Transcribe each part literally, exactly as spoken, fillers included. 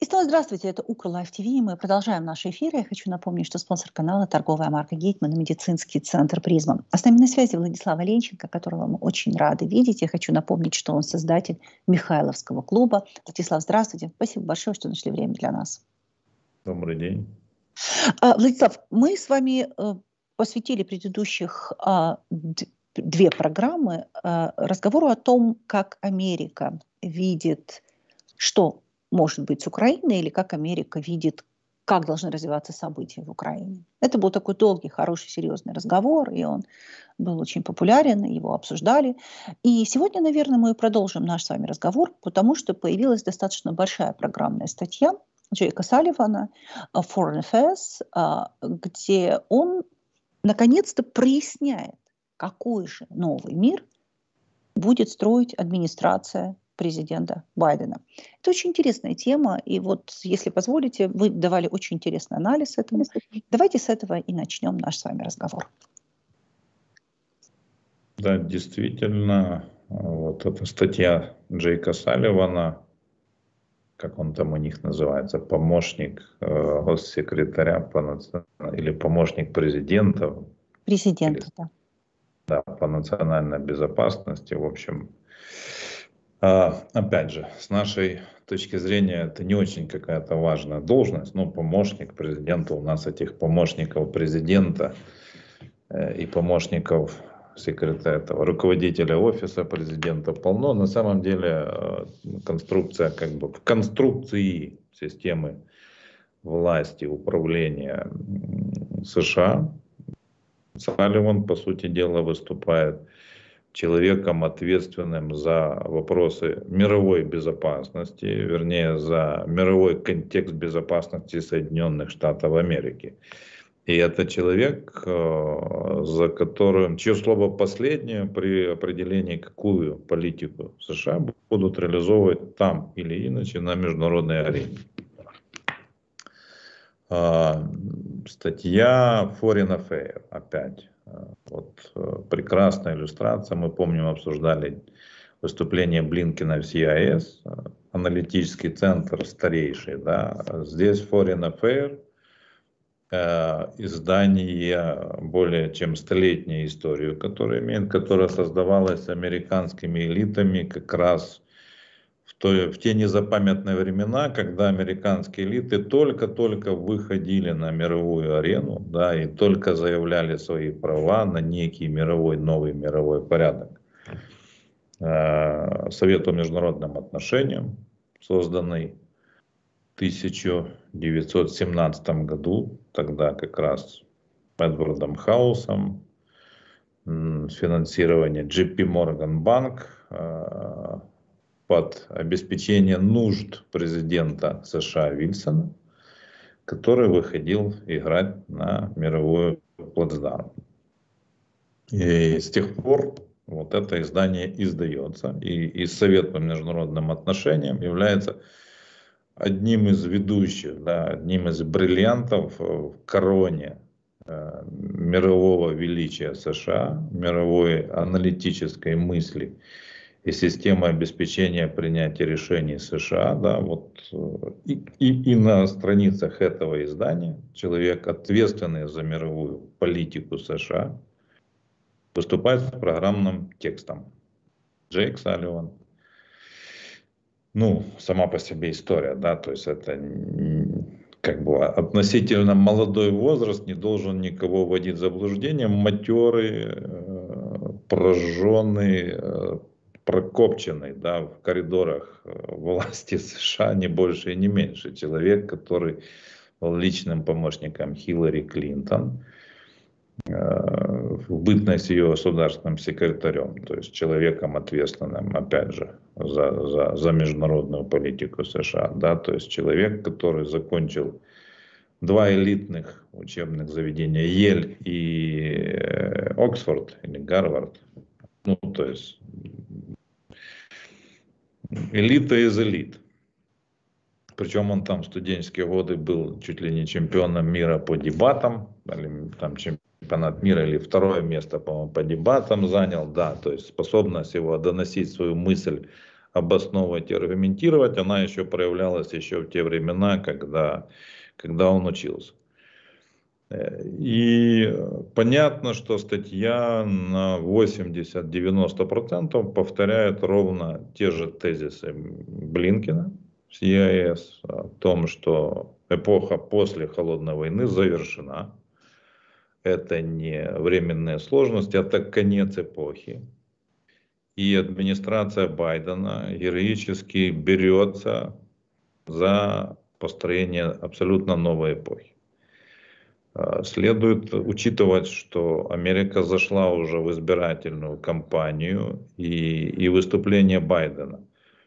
И снова здравствуйте, это Укр-Лайф ТВ, и мы продолжаем наши эфиры. Я хочу напомнить, что спонсор канала — торговая марка Гейтман и медицинский центр Призма. А с нами на связи Владислав Оленченко, которого мы очень рады видеть. Я хочу напомнить, что он создатель Михайловского клуба. Владислав, здравствуйте. Спасибо большое, что нашли время для нас. Добрый день. А, Владислав, мы с вами а, посвятили предыдущих а, две программы а, разговору о том, как Америка видит, что может быть с Украиной, или как Америка видит, как должны развиваться события в Украине. Это был такой долгий, хороший, серьезный разговор, и он был очень популярен, его обсуждали. И сегодня, наверное, мы продолжим наш с вами разговор, потому что появилась достаточно большая программная статья Джейка Салливана Foreign Affairs, где он наконец-то проясняет, какой же новый мир будет строить администрация президента Байдена. Это очень интересная тема, и вот, если позволите, вы давали очень интересный анализ этому. Давайте с этого и начнем наш с вами разговор. Да, действительно, вот эта статья Джейка Салливана, как он там у них называется, помощник э, госсекретаря по наци... или помощник президента. Президента, или, да. Да, по национальной безопасности, в общем. А, опять же, с нашей точки зрения, это не очень какая-то важная должность, но помощник президента, у нас этих помощников президента э, и помощников секретаря, этого, руководителя офиса президента полно. На самом деле э, конструкция, как бы в конструкции системы власти, управления США, Салливан, по сути дела, выступает человеком, ответственным за вопросы мировой безопасности, вернее, за мировой контекст безопасности Соединенных Штатов Америки. И это человек, за которым, чье слово последнее при определении, какую политику США будут реализовывать там или иначе на международной арене. Статья Foreign Affairs, опять. Вот прекрасная иллюстрация. Мы помним, обсуждали выступление Блинкена в си ай эс, аналитический центр старейший. Да? Здесь Foreign Affairs, издание более чем столетней историю, которое имеет, которое создавалось американскими элитами как раз в, той, в те незапамятные времена, когда американские элиты только-только выходили на мировую арену, да, и только заявляли свои права на некий мировой, новый мировой порядок. Совет по международным отношениям, созданный в тысяча девятьсот семнадцатом году, тогда как раз Эдвардом Хаусом, финансирование джей пи Morgan Bank, под обеспечение нужд президента США Вильсона, который выходил играть на мировую плацдарм. И с тех пор вот это издание издается, и, и Совет по международным отношениям является одним из ведущих, да, одним из бриллиантов в короне э, мирового величия США, мировой аналитической мысли и системы обеспечения принятия решений США, да, вот, и, и, и на страницах этого издания человек, ответственный за мировую политику США, выступает с программным текстом. Джейк Салливан. Ну, сама по себе история, да, то есть это как бы относительно молодой возраст, не должен никого вводить в заблуждение, матерый, прожженный, прокопченный, да, в коридорах власти США, не больше и не меньше. Человек, который был личным помощником Хиллари Клинтон, в бытность ее государственным секретарем, то есть человеком, ответственным, опять же, за, за, за международную политику США, да, то есть человек, который закончил два элитных учебных заведения, Йель и Оксфорд, или Гарвард, ну, то есть элита из элит. Причем он там в студенческие годы был чуть ли не чемпионом мира по дебатам, или там чемпионат мира, или второе место, по-моему, по дебатам занял, да, то есть способность его доносить свою мысль обосновывать и аргументировать. Она еще проявлялась еще в те времена, когда, когда он учился. И понятно, что статья на восемьдесят-девяносто процентов повторяет ровно те же тезисы Блинкена с и а эс о том, что эпоха после Холодной войны завершена. Это не временные сложности, это конец эпохи. И администрация Байдена героически берется за построение абсолютно новой эпохи. Следует учитывать, что Америка зашла уже в избирательную кампанию, и, и выступление Байдена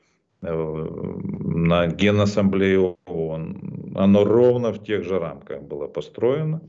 на Генассамблее ООН, оно ровно в тех же рамках было построено.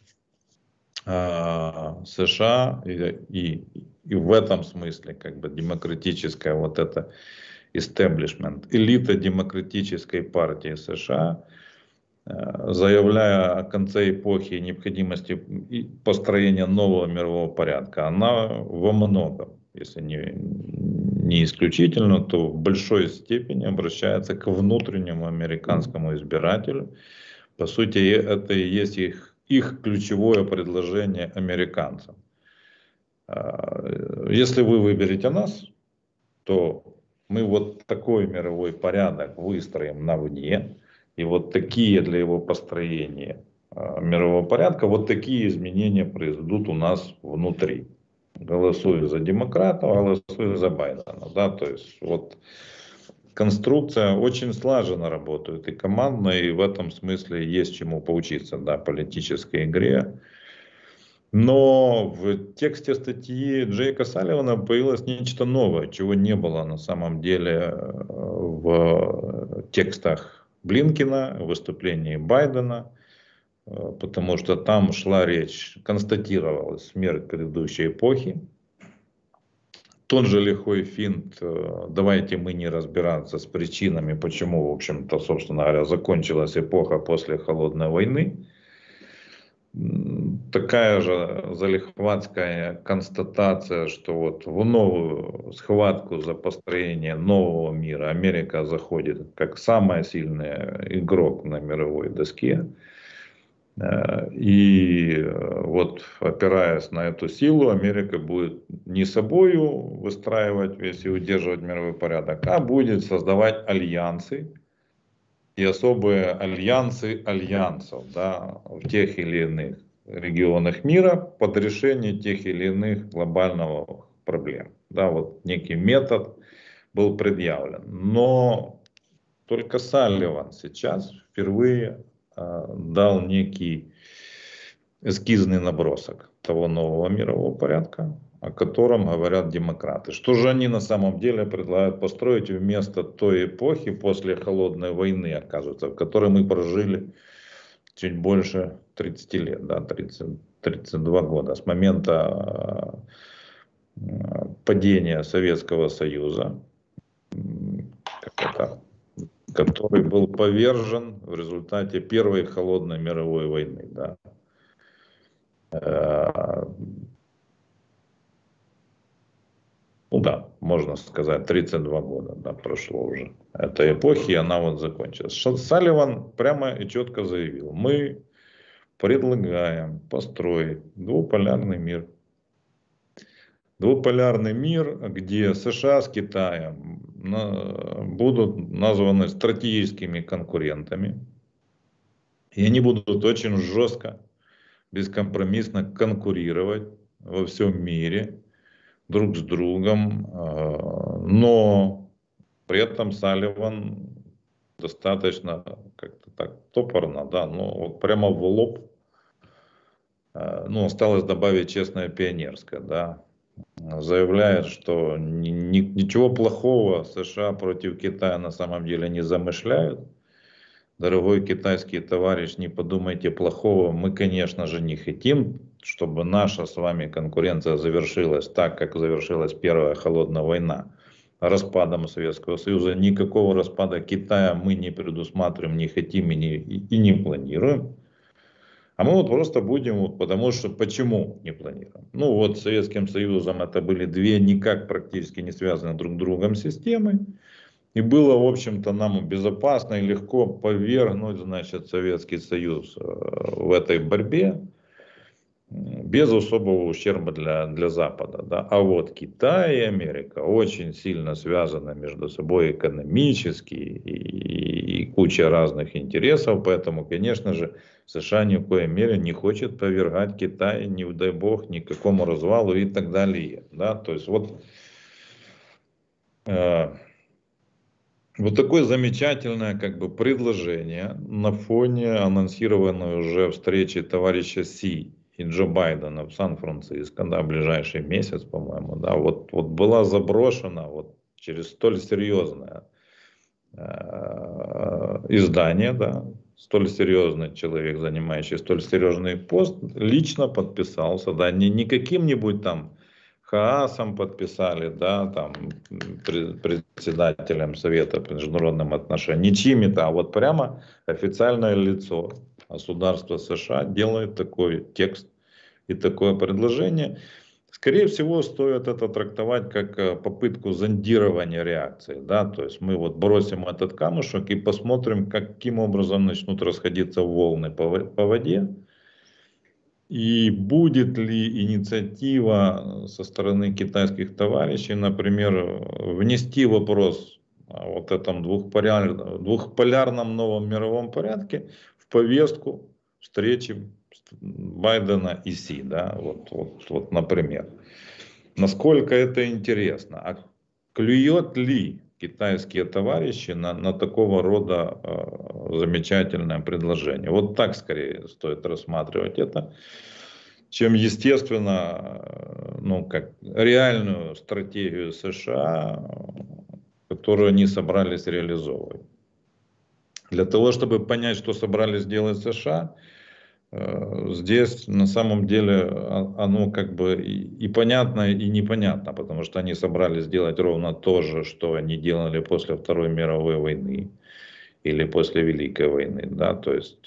США и, и, и в этом смысле как бы демократическая вот эта истеблишмент, элита демократической партии США, заявляя о конце эпохи и необходимости построения нового мирового порядка, она во многом, если не, не исключительно, то в большой степени обращается к внутреннему американскому избирателю. По сути, это и есть их их ключевое предложение американцам. Если вы выберете нас, то мы вот такой мировой порядок выстроим на вне, и вот такие для его построения мирового порядка, вот такие изменения произойдут у нас внутри. Голосую за демократов, голосую за Байдена. Да? То есть вот конструкция очень слаженно работает и командно, и в этом смысле есть чему поучиться, да, политической игре. Но в тексте статьи Джейка Салливана появилось нечто новое, чего не было на самом деле в текстах Блинкена, в выступлении Байдена, потому что там шла речь, констатировалась смерть предыдущей эпохи. Тот же лихой финт, давайте мы не разбираться с причинами, почему, в общем-то, собственно говоря, закончилась эпоха после Холодной войны. Такая же залихватская констатация, что вот в новую схватку за построение нового мира Америка заходит как самый сильный игрок на мировой доске. И вот опираясь на эту силу, Америка будет не собою выстраивать весь и удерживать мировой порядок, а будет создавать альянсы и особые альянсы альянсов, да, в тех или иных регионах мира под решение тех или иных глобальных проблем. Да, вот некий метод был предъявлен. Но только Салливан сейчас впервые дал некий эскизный набросок того нового мирового порядка, о котором говорят демократы. Что же они на самом деле предлагают построить вместо той эпохи после Холодной войны, оказывается, в которой мы прожили чуть больше тридцати лет, да, тридцать, тридцать два года, с момента падения Советского Союза, как это, который был повержен в результате Первой холодной мировой войны. Да. Ну да, можно сказать, тридцать два года, да, прошло уже этой эпохи, и она вот закончилась. Салливан прямо и четко заявил: мы предлагаем построить двуполярный мир. Двуполярный мир, где США с Китаем будут названы стратегическими конкурентами. И они будут очень жестко, бескомпромиссно конкурировать во всем мире друг с другом. Но при этом Салливан достаточно как-то так топорно, да, ну вот прямо в лоб, ну осталось добавить честное пионерское, да. Заявляет, что ни, ни, ничего плохого США против Китая на самом деле не замышляют. Дорогой китайский товарищ, не подумайте плохого. Мы, конечно же, не хотим, чтобы наша с вами конкуренция завершилась так, как завершилась Первая холодная война, распадом Советского Союза. Никакого распада Китая мы не предусматриваем, не хотим и не, и не планируем. А мы вот просто будем, вот, потому что почему не планируем? Ну вот с Советским Союзом это были две никак практически не связанные друг с другом системы. И было, в общем-то, нам безопасно и легко повергнуть, значит, Советский Союз в этой борьбе без особого ущерба для, для Запада. Да? А вот Китай и Америка очень сильно связаны между собой экономически и, и куча разных интересов. Поэтому, конечно же, США ни в коей мере не хочет повергать Китай, не дай бог, ни к какому развалу и так далее. Да? То есть вот... Э, Вот такое замечательное как бы предложение на фоне анонсированной уже встречи товарища Си и Джо Байдена в Сан-Франциско, да, в ближайший месяц, по-моему, да, вот, вот была заброшена вот через столь серьезное э, издание, да, столь серьезный человек, занимающий столь серьезный пост, лично подписался, да, не, не каким-нибудь там Хаасом подписали, да, там, председателем Совета по международным отношениям, не чьими-то, а вот прямо официальное лицо государства США делает такой текст и такое предложение. Скорее всего, стоит это трактовать как попытку зондирования реакции, да, то есть мы вот бросим этот камушек и посмотрим, каким образом начнут расходиться волны по воде. И будет ли инициатива со стороны китайских товарищей, например, внести вопрос о вот этом двухполяр, двухполярном новом мировом порядке в повестку встречи Байдена и Си, да, вот, вот, вот, например. Насколько это интересно? А клюет ли китайские товарищи на, на такого рода э, замечательное предложение? Вот так скорее стоит рассматривать это, чем, естественно, э, ну, как реальную стратегию США, которую они собрались реализовывать. Для того, чтобы понять, что собрались делать США, здесь на самом деле оно как бы и понятно, и непонятно, потому что они собрались делать ровно то же, что они делали после Второй мировой войны или после Великой войны, да, то есть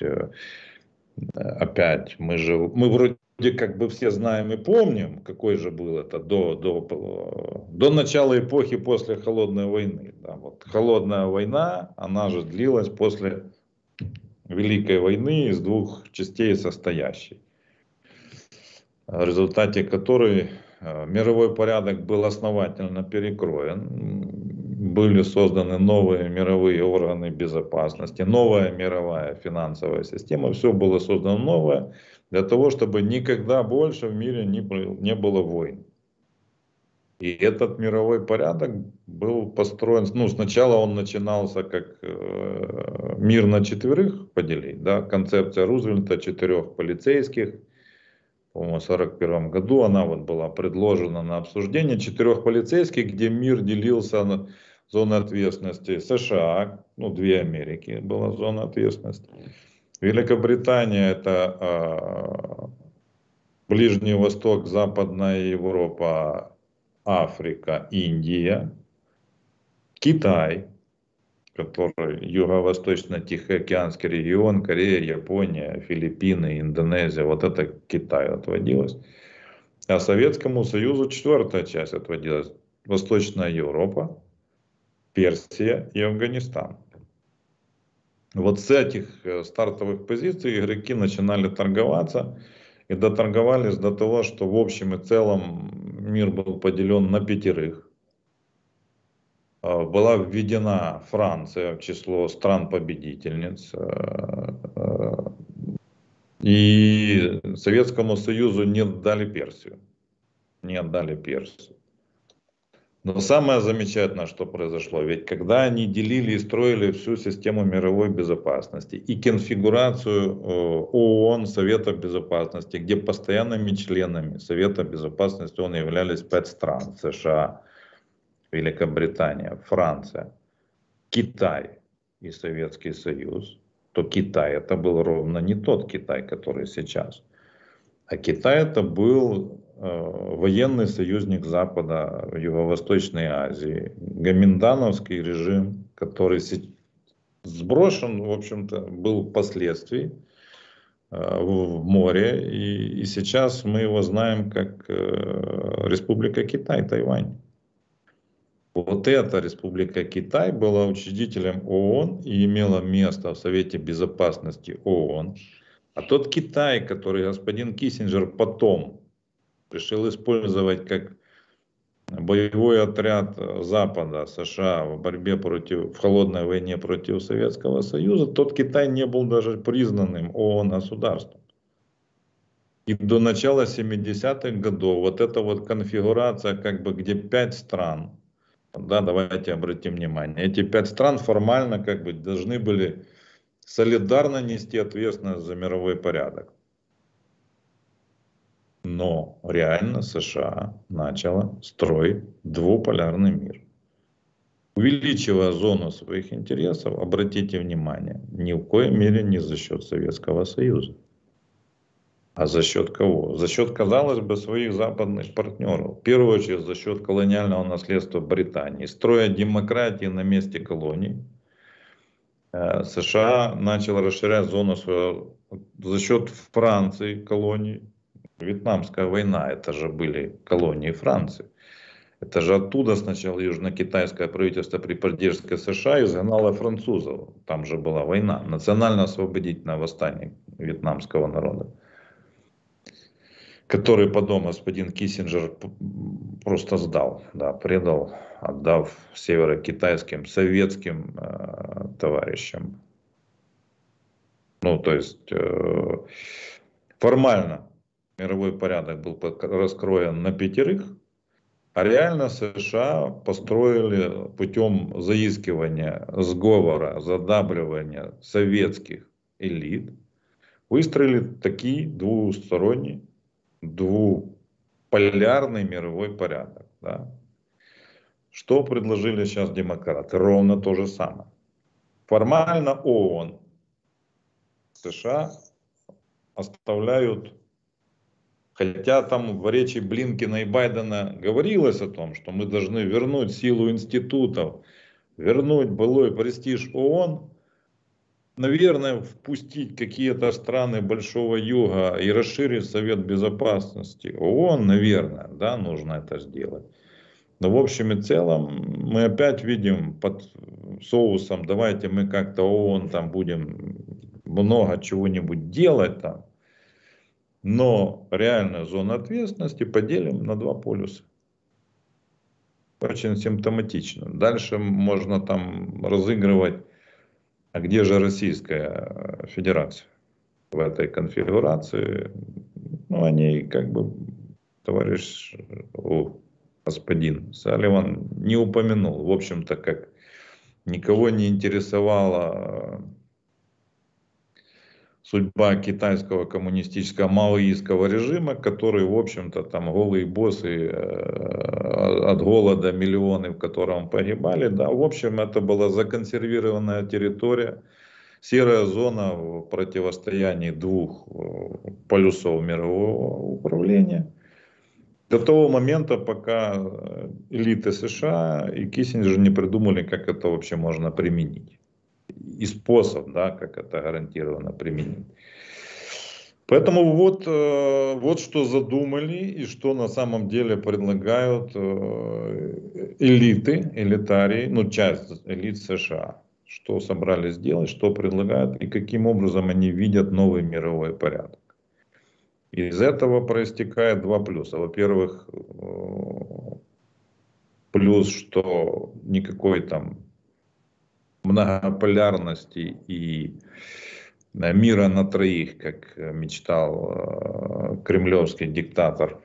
опять мы же, мы вроде как бы все знаем и помним, какой же был это до, до, до начала эпохи после Холодной войны, да, вот Холодная война, она же длилась после Великой войны из двух частей состоящей, в результате которой мировой порядок был основательно перекроен, были созданы новые мировые органы безопасности, новая мировая финансовая система, все было создано новое для того, чтобы никогда больше в мире не, не было войн. И этот мировой порядок был построен, ну, сначала он начинался как э, мир на четверых поделить, да, концепция Рузвельта четырех полицейских, по-моему, в сорок первом году она вот была предложена на обсуждение, четырех полицейских, где мир делился на зоны ответственности США, ну, две Америки была зона ответственности, Великобритания это э, Ближний Восток, Западная Европа, Африка, Индия, Китай, который Юго-Восточно-Тихоокеанский регион, Корея, Япония, Филиппины, Индонезия, вот это Китай отводилось. А Советскому Союзу четвертая часть отводилась. Восточная Европа, Персия и Афганистан. Вот с этих стартовых позиций игроки начинали торговаться. И доторговались до того, что в общем и целом мир был поделен на пятерых. Была введена Франция в число стран-победительниц. И Советскому Союзу не отдали Персию. Не отдали Персию. Но самое замечательное, что произошло, ведь когда они делили и строили всю систему мировой безопасности и конфигурацию ООН, Совета Безопасности, где постоянными членами Совета Безопасности ООН являлись пять стран: США, Великобритания, Франция, Китай и Советский Союз, то Китай это был ровно не тот Китай, который сейчас. А Китай это был э, военный союзник Запада в Юго-Восточной Азии, гоминдановский режим, который сброшен, в общем-то, был впоследствии в море, и, и сейчас мы его знаем как Республика Китай, Тайвань. Вот эта Республика Китай была учредителем ООН и имела место в Совете Безопасности ООН. А тот Китай, который господин Киссинджер потом решил использовать как боевой отряд Запада, США в борьбе против, в холодной войне против Советского Союза, тот Китай не был даже признанным ООН государством. И до начала семидесятых годов вот эта вот конфигурация, как бы где пять стран, да, давайте обратим внимание, эти пять стран формально как бы должны были солидарно нести ответственность за мировой порядок. Но реально США начала строить двуполярный мир. Увеличивая зону своих интересов, обратите внимание, ни в коем мере не за счет Советского Союза. А за счет кого? За счет, казалось бы, своих западных партнеров. В первую очередь за счет колониального наследства Британии. Строя демократии на месте колоний, США начал расширять зону свою за счет Франции, колоний. Вьетнамская война, это же были колонии Франции. Это же оттуда сначала южно-китайское правительство при поддержке США изгнало французов. Там же была война, национально-освободительное восстание вьетнамского народа, который потом господин Киссинджер просто сдал, да, предал, отдав северокитайским, советским э, товарищам. Ну, то есть э, формально мировой порядок был раскроен на пятерых, а реально США построили путем заискивания, сговора, задабривания советских элит, выстроили такие двусторонний, двуполярный мировой порядок. Да? Что предложили сейчас демократы? Ровно то же самое. Формально ООН, США оставляют, хотя там в речи Блинкена и Байдена говорилось о том, что мы должны вернуть силу институтов, вернуть былой престиж ООН, наверное, впустить какие-то страны Большого Юга и расширить Совет Безопасности ООН, наверное, да, нужно это сделать. Но в общем и целом мы опять видим под соусом, давайте мы как-то ООН там будем много чего-нибудь делать там, но реальную зону ответственности поделим на два полюса. Очень симптоматично. Дальше можно там разыгрывать, а где же Российская Федерация в этой конфигурации. Ну, они как бы, товарищ, о, господин Салливан не упомянул. В общем-то, как никого не интересовала судьба китайского коммунистического маоистского режима, который, в общем-то, там голые боссы, от голода миллионы, в котором погибали, да, в общем, это была законсервированная территория, серая зона в противостоянии двух полюсов мирового управления. До того момента, пока элиты США и Киссинджер не придумали, как это вообще можно применить. И способ, да, как это гарантированно применить. Поэтому вот, вот что задумали и что на самом деле предлагают элиты, элитарии, ну часть элит США. Что собрались сделать, что предлагают и каким образом они видят новый мировой порядок. Из этого проистекает два плюса. Во-первых, плюс, что никакой там многополярности и мира на троих, как мечтал кремлевский диктатор,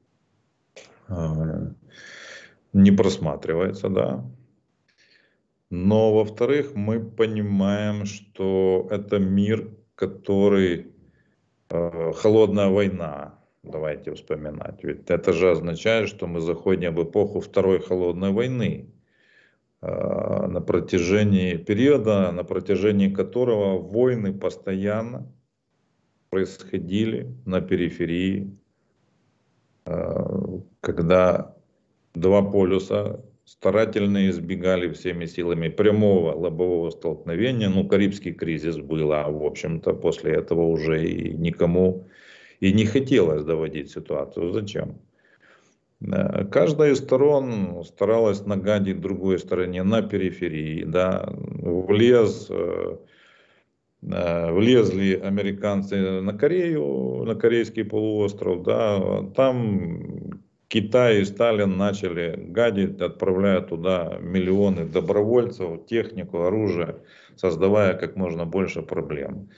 не просматривается, да. Но, во-вторых, мы понимаем, что это мир, который холодная война, давайте вспоминать. Ведь это же означает, что мы заходим в эпоху Второй холодной войны, на протяжении периода, на протяжении которого войны постоянно происходили на периферии, когда два полюса старательно избегали всеми силами прямого лобового столкновения. Ну, Карибский кризис был, а в общем-то после этого уже и никому и не хотелось доводить ситуацию. Зачем? Каждая из сторон старалась нагадить другой стороне на периферии, да, влез, влезли американцы на Корею, на Корейский полуостров, да, там Китай и Сталин начали гадить, отправляя туда миллионы добровольцев, технику, оружие, создавая как можно больше проблем.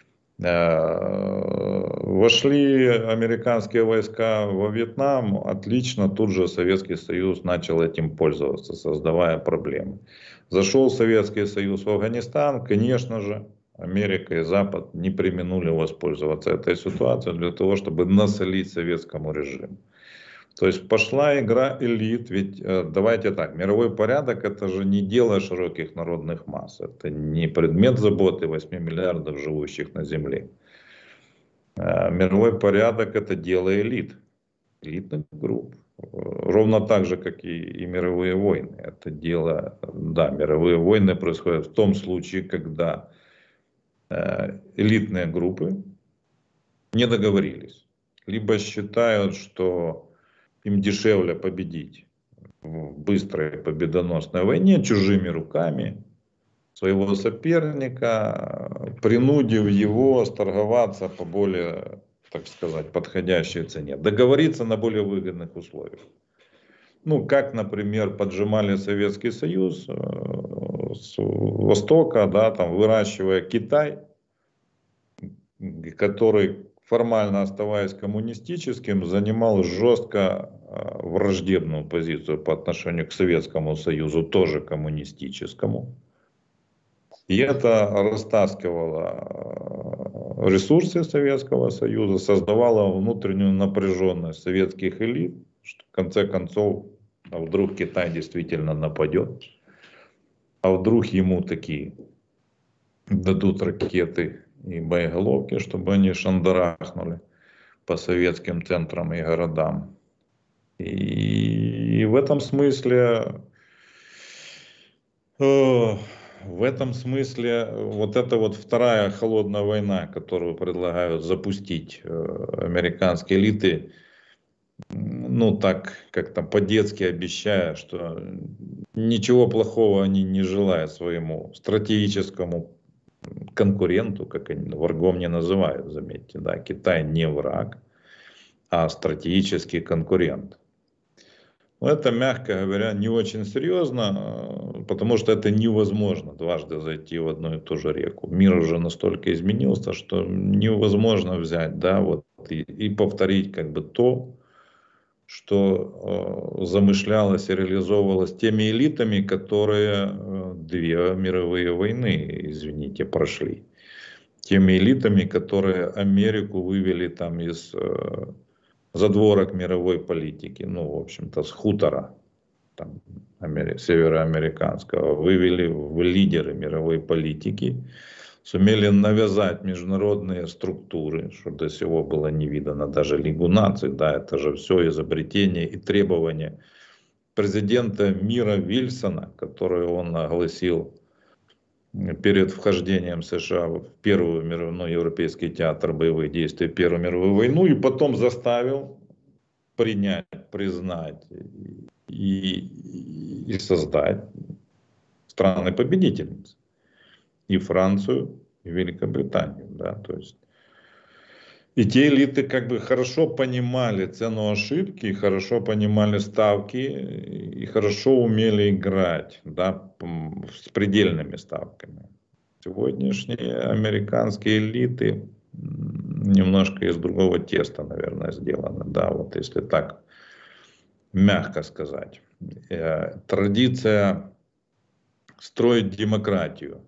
Вошли американские войска во Вьетнам, отлично, тут же Советский Союз начал этим пользоваться, создавая проблемы. Зашел Советский Союз в Афганистан, конечно же, Америка и Запад не преминули воспользоваться этой ситуацией для того, чтобы насолить советскому режиму. То есть пошла игра элит, ведь давайте так, мировой порядок это же не дело широких народных масс, это не предмет заботы восьми миллиардов живущих на Земле. Мировой порядок это дело элит, элитных групп. Ровно так же, как и, и мировые войны. Это дело, да, мировые войны происходят в том случае, когда э, элитные группы не договорились. Либо считают, что им дешевле победить в быстрой победоносной войне чужими руками своего соперника, принудив его сторговаться по более, так сказать, подходящей цене, договориться на более выгодных условиях. Ну, как, например, поджимали Советский Союз с востока, да, там, выращивая Китай, который, формально оставаясь коммунистическим, занимал жестко враждебную позицию по отношению к Советскому Союзу, тоже коммунистическому. И это растаскивало ресурсы Советского Союза, создавало внутреннюю напряженность советских элит, что в конце концов, а вдруг Китай действительно нападет, а вдруг ему такие дадут ракеты и боеголовки, чтобы они шандарахнули по советским центрам и городам. И, и в этом смысле, э, в этом смысле вот эта вот вторая холодная война, которую предлагают запустить э, американские элиты, ну так как-то по-детски обещая, что ничего плохого они не желают своему стратегическому конкуренту, как они врагом не называют, заметьте, да, Китай не враг, а стратегический конкурент. Но это, мягко говоря, не очень серьезно, потому что это невозможно дважды зайти в одну и ту же реку. Мир уже настолько изменился, что невозможно взять, да, вот и, и повторить как бы то, что э, замышлялось и реализовывалось теми элитами, которые э, две мировые войны, извините, прошли. Теми элитами, которые Америку вывели там из э, задворок мировой политики, ну, в общем-то, с хутора там, Амери- североамериканского, вывели в лидеры мировой политики, сумели навязать международные структуры, что до сего было не видано, даже Лигу наций, да, это же все изобретение и требования президента мира Вильсона, которые он огласил перед вхождением США в Первую мировую, ну, Европейский театр боевых действий, Первую мировую войну, и потом заставил принять, признать и, и создать страны-победительницы. И Францию, и Великобританию, да, то есть. И те элиты как бы хорошо понимали цену ошибки, хорошо понимали ставки и хорошо умели играть, да, с предельными ставками. Сегодняшние американские элиты немножко из другого теста, наверное, сделаны, да, вот если так мягко сказать. Традиция строить демократию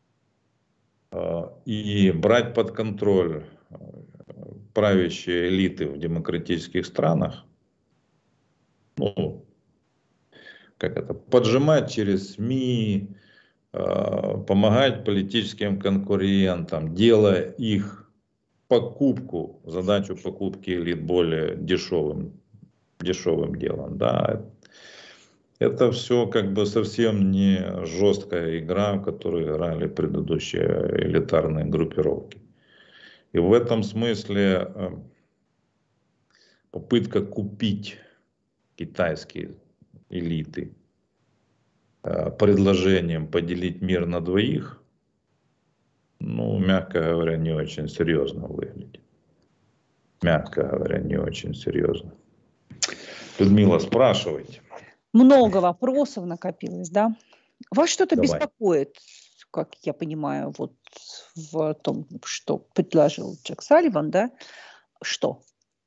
и брать под контроль правящие элиты в демократических странах, ну, как это, поджимать через СМИ, помогать политическим конкурентам, делая их покупку, задачу покупки элит более дешевым, дешевым делом, да. Это все как бы совсем не жесткая игра, в которую играли предыдущие элитарные группировки. И в этом смысле э, попытка купить китайские элиты э, предложением поделить мир на двоих, ну, мягко говоря, не очень серьезно выглядит. Мягко говоря, не очень серьезно. Людмила, спрашивайте. Много вопросов накопилось, да? Вас что-то Давай. беспокоит, как я понимаю, вот в том, что предложил Джек Салливан, да? Что?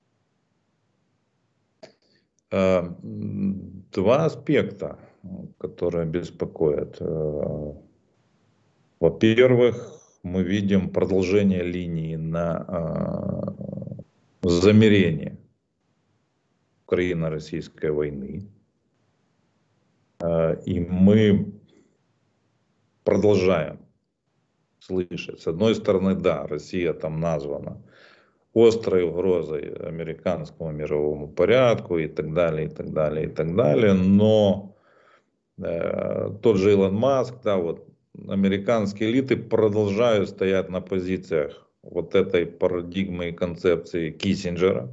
Два аспекта, которые беспокоят. Во-первых, мы видим продолжение линии на замерение Украино-российской войны. И мы продолжаем слышать. С одной стороны, да, Россия там названа острой угрозой американскому мировому порядку и так далее, и так далее, и так далее. Но э, тот же Илон Маск, да, вот американские элиты продолжают стоять на позициях вот этой парадигмы и концепции Киссинджера.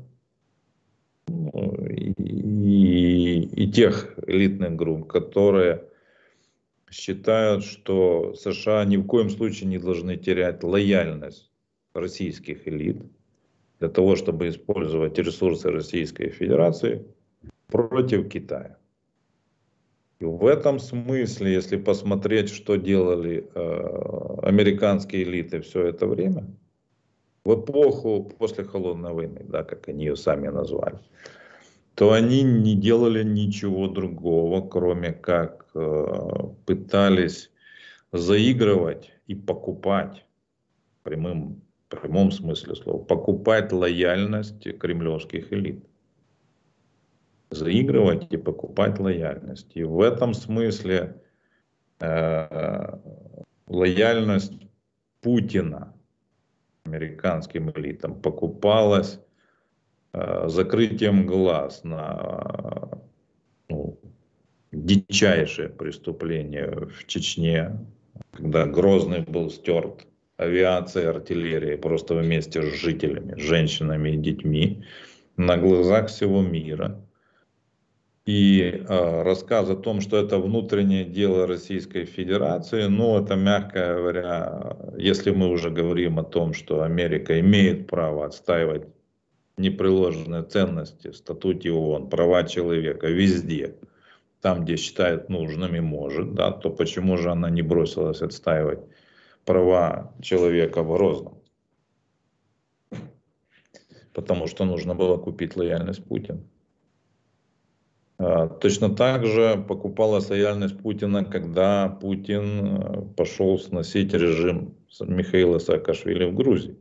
И, и, и тех элитных групп, которые считают, что США ни в коем случае не должны терять лояльность российских элит для того, чтобы использовать ресурсы Российской Федерации против Китая. И в этом смысле, если посмотреть, что делали э, американские элиты все это время, в эпоху после Холодной войны, да, как они ее сами назвали, то они не делали ничего другого, кроме как э, пытались заигрывать и покупать, в прямым, в прямом смысле слова, покупать лояльность кремлевских элит. Заигрывать и покупать лояльность. И в этом смысле э, лояльность Путина американским элитам покупалась э, закрытием глаз на ну, дичайшее преступление в Чечне, когда Грозный был стерт авиацией, артиллерией, просто вместе с жителями, женщинами и детьми, на глазах всего мира. И э, рассказ о том, что это внутреннее дело Российской Федерации, ну, это, мягко говоря, если мы уже говорим о том, что Америка имеет право отстаивать непреложные ценности в статуте ООН, права человека везде, там, где считает нужным и может, да, то почему же она не бросилась отстаивать права человека в Грозном? Потому что нужно было купить лояльность Путина. Точно так же покупалась лояльность Путина, когда Путин пошел сносить режим Михаила Саакашвили в Грузии.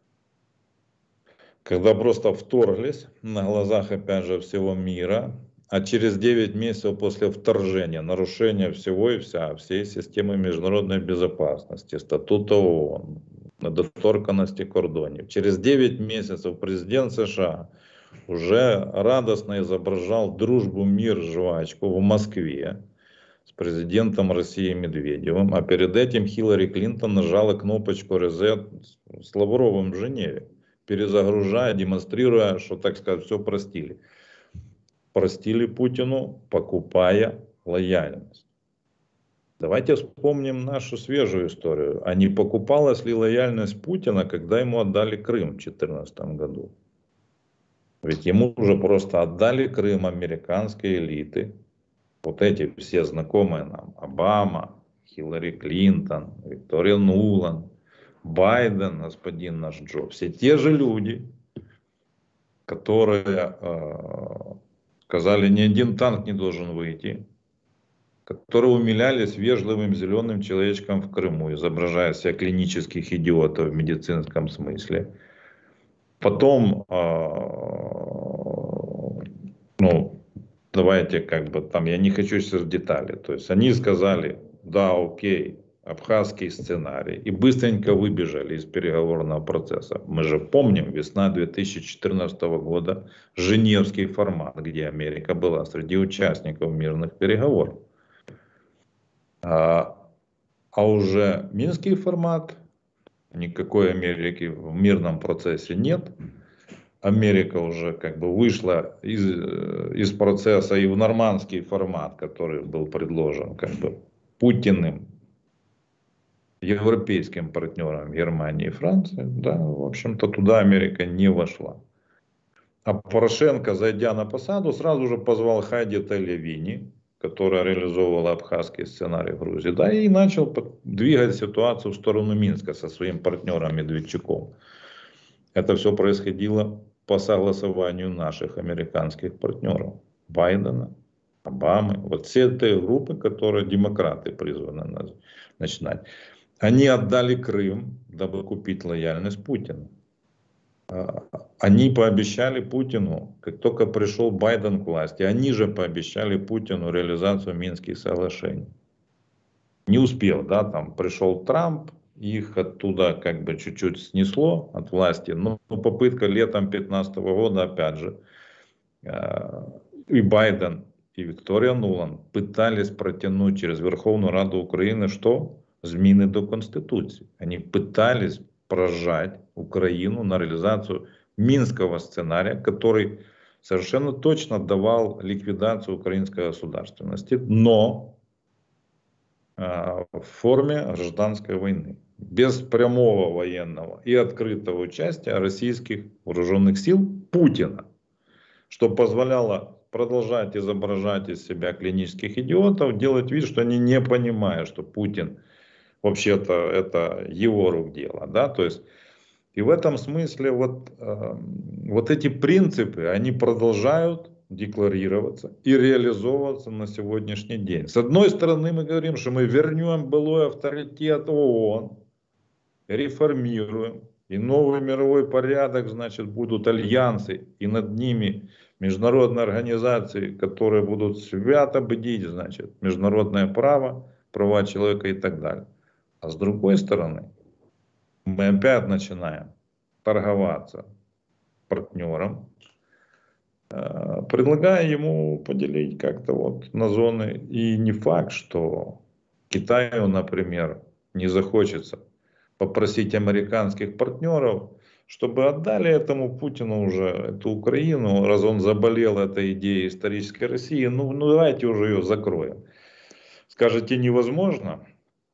Когда просто вторглись на глазах, опять же, всего мира, а через девять месяцев после вторжения, нарушения всего и вся, всей системы международной безопасности, статута ООН, недоторканности кордонов, через девять месяцев президент США уже радостно изображал дружбу, мир, жвачку в Москве с президентом России Медведевым, а перед этим Хиллари Клинтон нажала кнопочку «Резет» с Лавровым в Женеве, перезагружая, демонстрируя, что, так сказать, все простили. Простили Путину, покупая лояльность. Давайте вспомним нашу свежую историю. А не покупалась ли лояльность Путина, когда ему отдали Крым в две тысячи четырнадцатом году? Ведь ему уже просто отдали Крым американские элиты. Вот эти все знакомые нам. Обама, Хиллари Клинтон, Виктория Нуланд, Байден, господин наш Джо. Все те же люди, которые э, сказали, ни один танк не должен выйти. Которые умилялись вежливым зеленым человечком в Крыму, изображая себя клинических идиотов в медицинском смысле. Потом, ну, давайте как бы там, я не хочу сейчас в детали. То есть они сказали, да, окей, абхазский сценарий и быстренько выбежали из переговорного процесса. Мы же помним, весна две тысячи четырнадцатого года, Женевский формат, где Америка была среди участников мирных переговоров. А, а уже Минский формат, никакой Америки в мирном процессе нет. Америка уже как бы вышла из, из процесса и в нормандский формат, который был предложен как бы Путиным, европейским партнерам Германии и Франции, да, в общем-то, туда Америка не вошла. А Порошенко, зайдя на посаду, сразу же позвал Хайди Телевини, которая реализовывала абхазский сценарий в Грузии, да, и начал двигать ситуацию в сторону Минска со своим партнером Медведчуком. Это все происходило по согласованию наших американских партнеров. Байдена, Обамы, вот все те группы, которые демократы призваны начинать. Они отдали Крым, дабы купить лояльность Путина. Они пообещали Путину, как только пришел Байден к власти, они же пообещали Путину реализацию Минских соглашений. Не успел, да, там пришел Трамп, их оттуда как бы чуть-чуть снесло от власти, но попытка летом две тысячи пятнадцатого года, опять же, и Байден, и Виктория Нуланд пытались протянуть через Верховную Раду Украины что? Зміни до Конституции. Они пытались прожать Украину на реализацию Минского сценария, который совершенно точно давал ликвидацию украинской государственности, но э, в форме гражданской войны. Без прямого военного и открытого участия российских вооруженных сил Путина, что позволяло продолжать изображать из себя клинических идиотов, делать вид, что они не понимают, что Путин вообще-то это его рук дело, да, то есть и в этом смысле вот, э, вот эти принципы, они продолжают декларироваться и реализовываться на сегодняшний день. С одной стороны мы говорим, что мы вернем былой авторитет ООН, реформируем, и новый мировой порядок, значит, будут альянсы, и над ними международные организации, которые будут свято бдить, значит, международное право, права человека и так далее. А с другой стороны, мы опять начинаем торговаться партнером, предлагая ему поделить как-то вот на зоны. И не факт, что Китаю, например, не захочется попросить американских партнеров, чтобы отдали этому Путину уже эту Украину, раз он заболел этой идеей исторической России, ну, ну давайте уже ее закроем. Скажете, невозможно?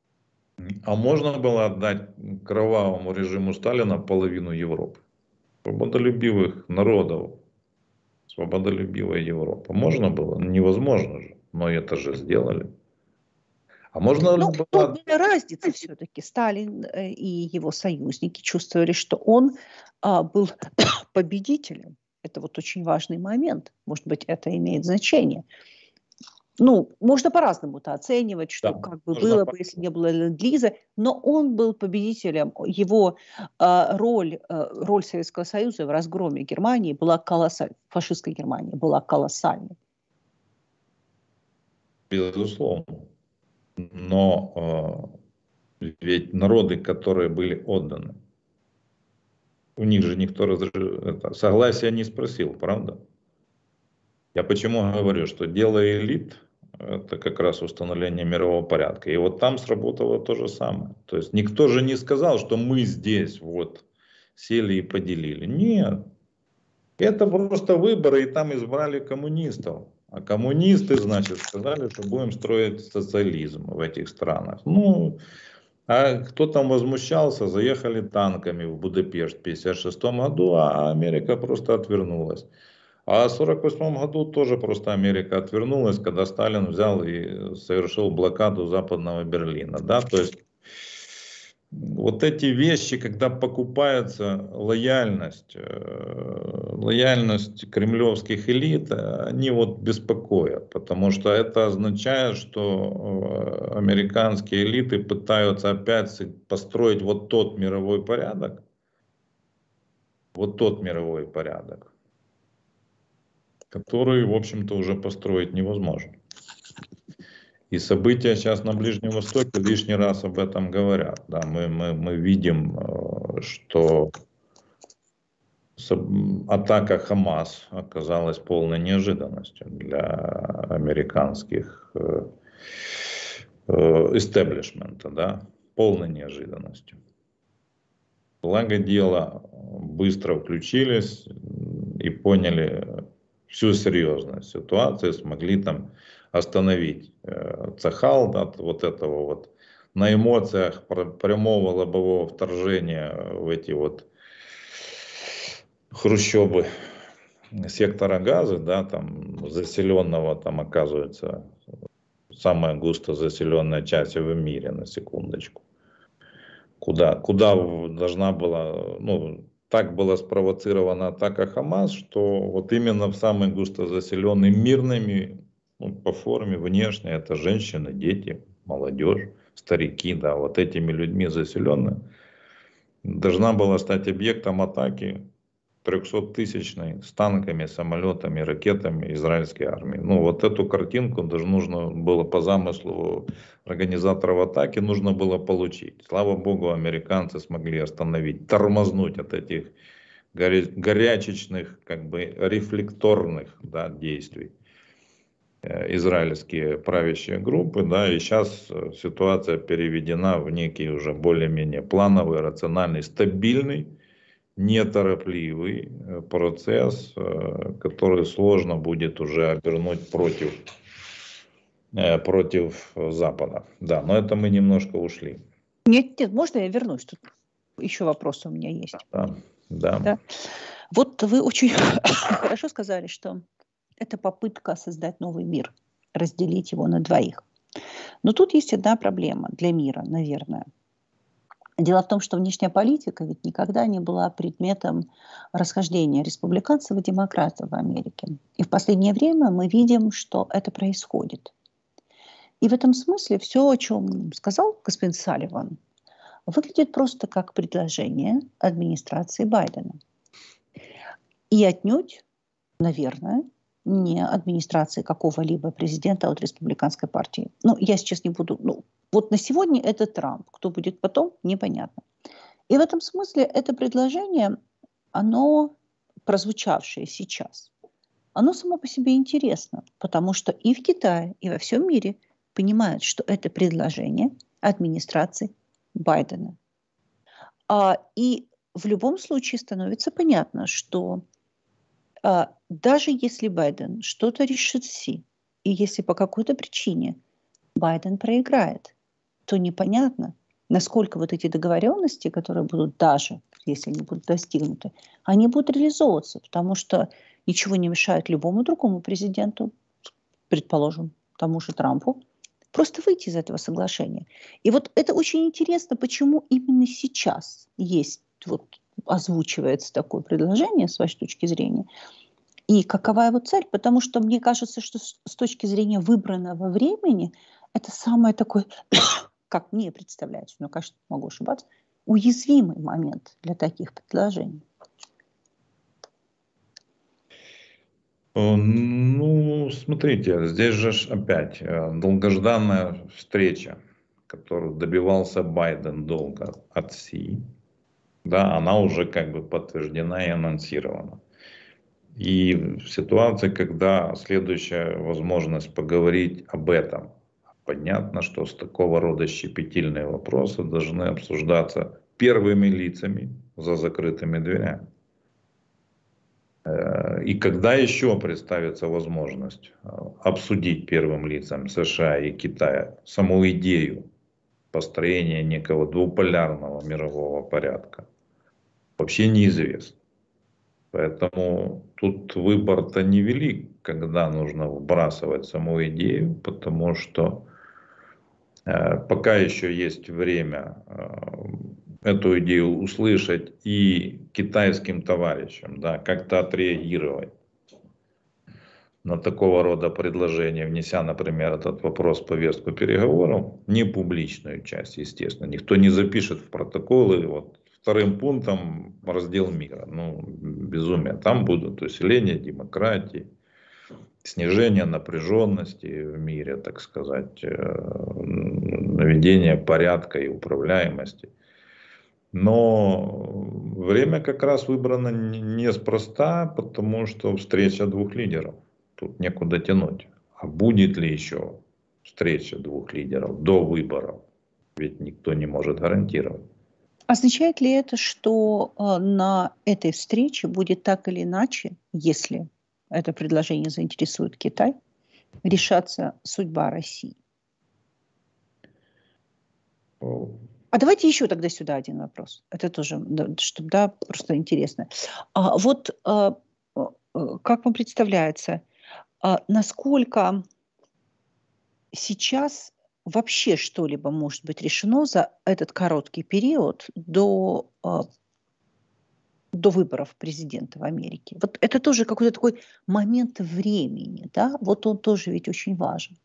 А можно было отдать кровавому режиму Сталина половину Европы. Свободолюбивых народов, свободолюбивая Европа. Можно было? Невозможно же. Но это же сделали. А можно Ну, было... тут были разницы все-таки. Сталин и его союзники чувствовали, что он а, был победителем. Это вот очень важный момент. Может быть, это имеет значение. Ну, можно по-разному это оценивать, что Да, как бы было бы, если не было ленд-лиза, но он был победителем. Его э, роль, э, роль Советского Союза в разгроме Германии была колоссальной, фашистской Германии была колоссальной. Безусловно. Но э, ведь народы, которые были отданы, у них же никто разреш... это, согласия не спросил, правда? Я почему говорю, что дело элит — это как раз установление мирового порядка. И вот там сработало то же самое. То есть никто же не сказал, что мы здесь вот сели и поделили. Нет. Это просто выборы, и там избрали коммунистов. А коммунисты, значит, сказали, что будем строить социализм в этих странах. Ну, а кто там возмущался, заехали танками в Будапешт в тысяча девятьсот пятьдесят шестом году, а Америка просто отвернулась. А в сорок восьмом году тоже просто Америка отвернулась, когда Сталин взял и совершил блокаду Западного Берлина. Да? То есть вот эти вещи, когда покупается лояльность, лояльность кремлевских элит, они вот беспокоят, потому что это означает, что американские элиты пытаются опять построить вот тот мировой порядок, вот тот мировой порядок, который, в общем-то, уже построить невозможно. И события сейчас на Ближнем Востоке лишний раз об этом говорят. Да, мы, мы, мы видим, что атака Хамас оказалась полной неожиданностью для американских истеблишмента, да, полной неожиданностью. Благо дело, быстро включились и поняли всю серьезность ситуации, смогли там остановить э, Цахал, да, вот этого вот на эмоциях прямого лобового вторжения в эти вот хрущобы сектора Газы, да, там заселенного, там оказывается самая густо заселенная часть в мире, на секундочку. Куда, куда должна была, ну, так была спровоцирована атака Хамас, что вот именно в самый густо заселенный мирными, ну, по форме, внешне, это женщины, дети, молодежь, старики, да, вот этими людьми заселенная, должна была стать объектом атаки трехсоттысячной с танками, самолетами, ракетами израильской армии. Ну, вот эту картинку даже нужно было по замыслу организаторов атаки, нужно было получить. Слава богу, американцы смогли остановить, тормознуть от этих горячечных, как бы рефлекторных, да, действий израильские правящие группы, да, и сейчас ситуация переведена в некий уже более-менее плановый, рациональный, стабильный, неторопливый процесс, который сложно будет уже обернуть против, против Запада. Да, но это мы немножко ушли. Нет, нет, можно я вернусь? Тут еще вопрос у меня есть. Да, да. Да. Вот вы очень хорошо сказали, что это попытка создать новый мир, разделить его на двоих. Но тут есть одна проблема для мира, наверное. Дело в том, что внешняя политика ведь никогда не была предметом расхождения республиканцев и демократов в Америке. И в последнее время мы видим, что это происходит. И в этом смысле все, о чем сказал господин Салливан, выглядит просто как предложение администрации Байдена. И отнюдь, наверное, не администрации какого-либо президента от республиканской партии. Ну, я сейчас не буду... Ну, вот на сегодня это Трамп. Кто будет потом, непонятно. И в этом смысле это предложение, оно, прозвучавшее сейчас, оно само по себе интересно, потому что и в Китае, и во всем мире понимают, что это предложение администрации Байдена. А, и в любом случае становится понятно, что а, даже если Байден что-то решит си, и если по какой-то причине Байден проиграет, то непонятно, насколько вот эти договоренности, которые будут даже, если они будут достигнуты, они будут реализовываться, потому что ничего не мешает любому другому президенту, предположим, тому же Трампу, просто выйти из этого соглашения. И вот это очень интересно, почему именно сейчас есть, вот озвучивается такое предложение, с вашей точки зрения, и какова его цель, потому что мне кажется, что с точки зрения выбранного времени, это самое такое, как мне представляется, но, конечно, могу ошибаться, уязвимый момент для таких предложений. Ну, смотрите, здесь же опять долгожданная встреча, которую добивался Байден долго от Си, да, она уже как бы подтверждена и анонсирована. И в ситуации, когда следующая возможность поговорить об этом, понятно, что с такого рода щепетильные вопросы должны обсуждаться первыми лицами за закрытыми дверями. И когда еще представится возможность обсудить первым лицам США и Китая саму идею построения некого двуполярного мирового порядка, вообще неизвестно. Поэтому тут выбор-то невелик, когда нужно вбрасывать саму идею, потому что э, пока еще есть время э, эту идею услышать и китайским товарищам, да, как-то отреагировать на такого рода предложения, внеся, например, этот вопрос в повестку переговоров, не публичную часть, естественно. Никто не запишет в протоколы, вот вторым пунктом раздел мира. Ну, безумие. Там будут усиление демократии, снижение напряженности в мире, так сказать, наведение порядка и управляемости. Но время как раз выбрано неспроста, потому что встреча двух лидеров. Тут некуда тянуть. А будет ли еще встреча двух лидеров до выборов? Ведь никто не может гарантировать. Означает ли это, что э, на этой встрече будет так или иначе, если это предложение заинтересует Китай, решаться судьба России? А давайте еще тогда сюда один вопрос. Это тоже, да, чтобы, да, просто интересно. А вот а, как вам представляется, а, насколько сейчас вообще что-либо может быть решено за этот короткий период до, а, до выборов президента в Америке? Вот это тоже какой-то такой момент времени, да? Вот он тоже ведь очень важен.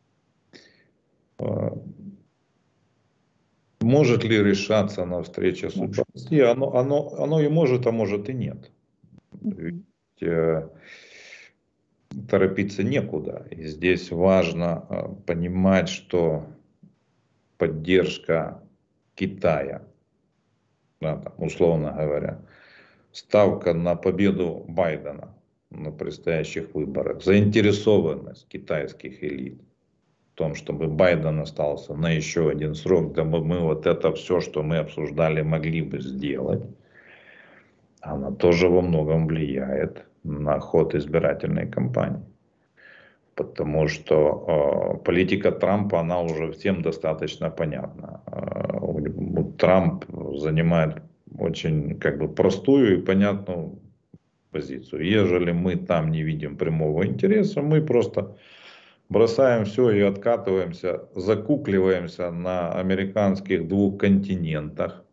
Может ли решаться на встрече судьба России? Оно, оно, оно и может, а может и нет. Ведь, э, торопиться некуда. И здесь важно э, понимать, что поддержка Китая, да, там, условно говоря, ставка на победу Байдена на предстоящих выборах, заинтересованность китайских элит в том, чтобы Байден остался на еще один срок, дабы мы вот это все, что мы обсуждали, могли бы сделать, она тоже во многом влияет на ход избирательной кампании. Потому что э, политика Трампа, она уже всем достаточно понятна. Э, Трамп занимает очень как бы простую и понятную позицию. Ежели мы там не видим прямого интереса, мы просто бросаем все и откатываемся, закукливаемся на американских двух континентах.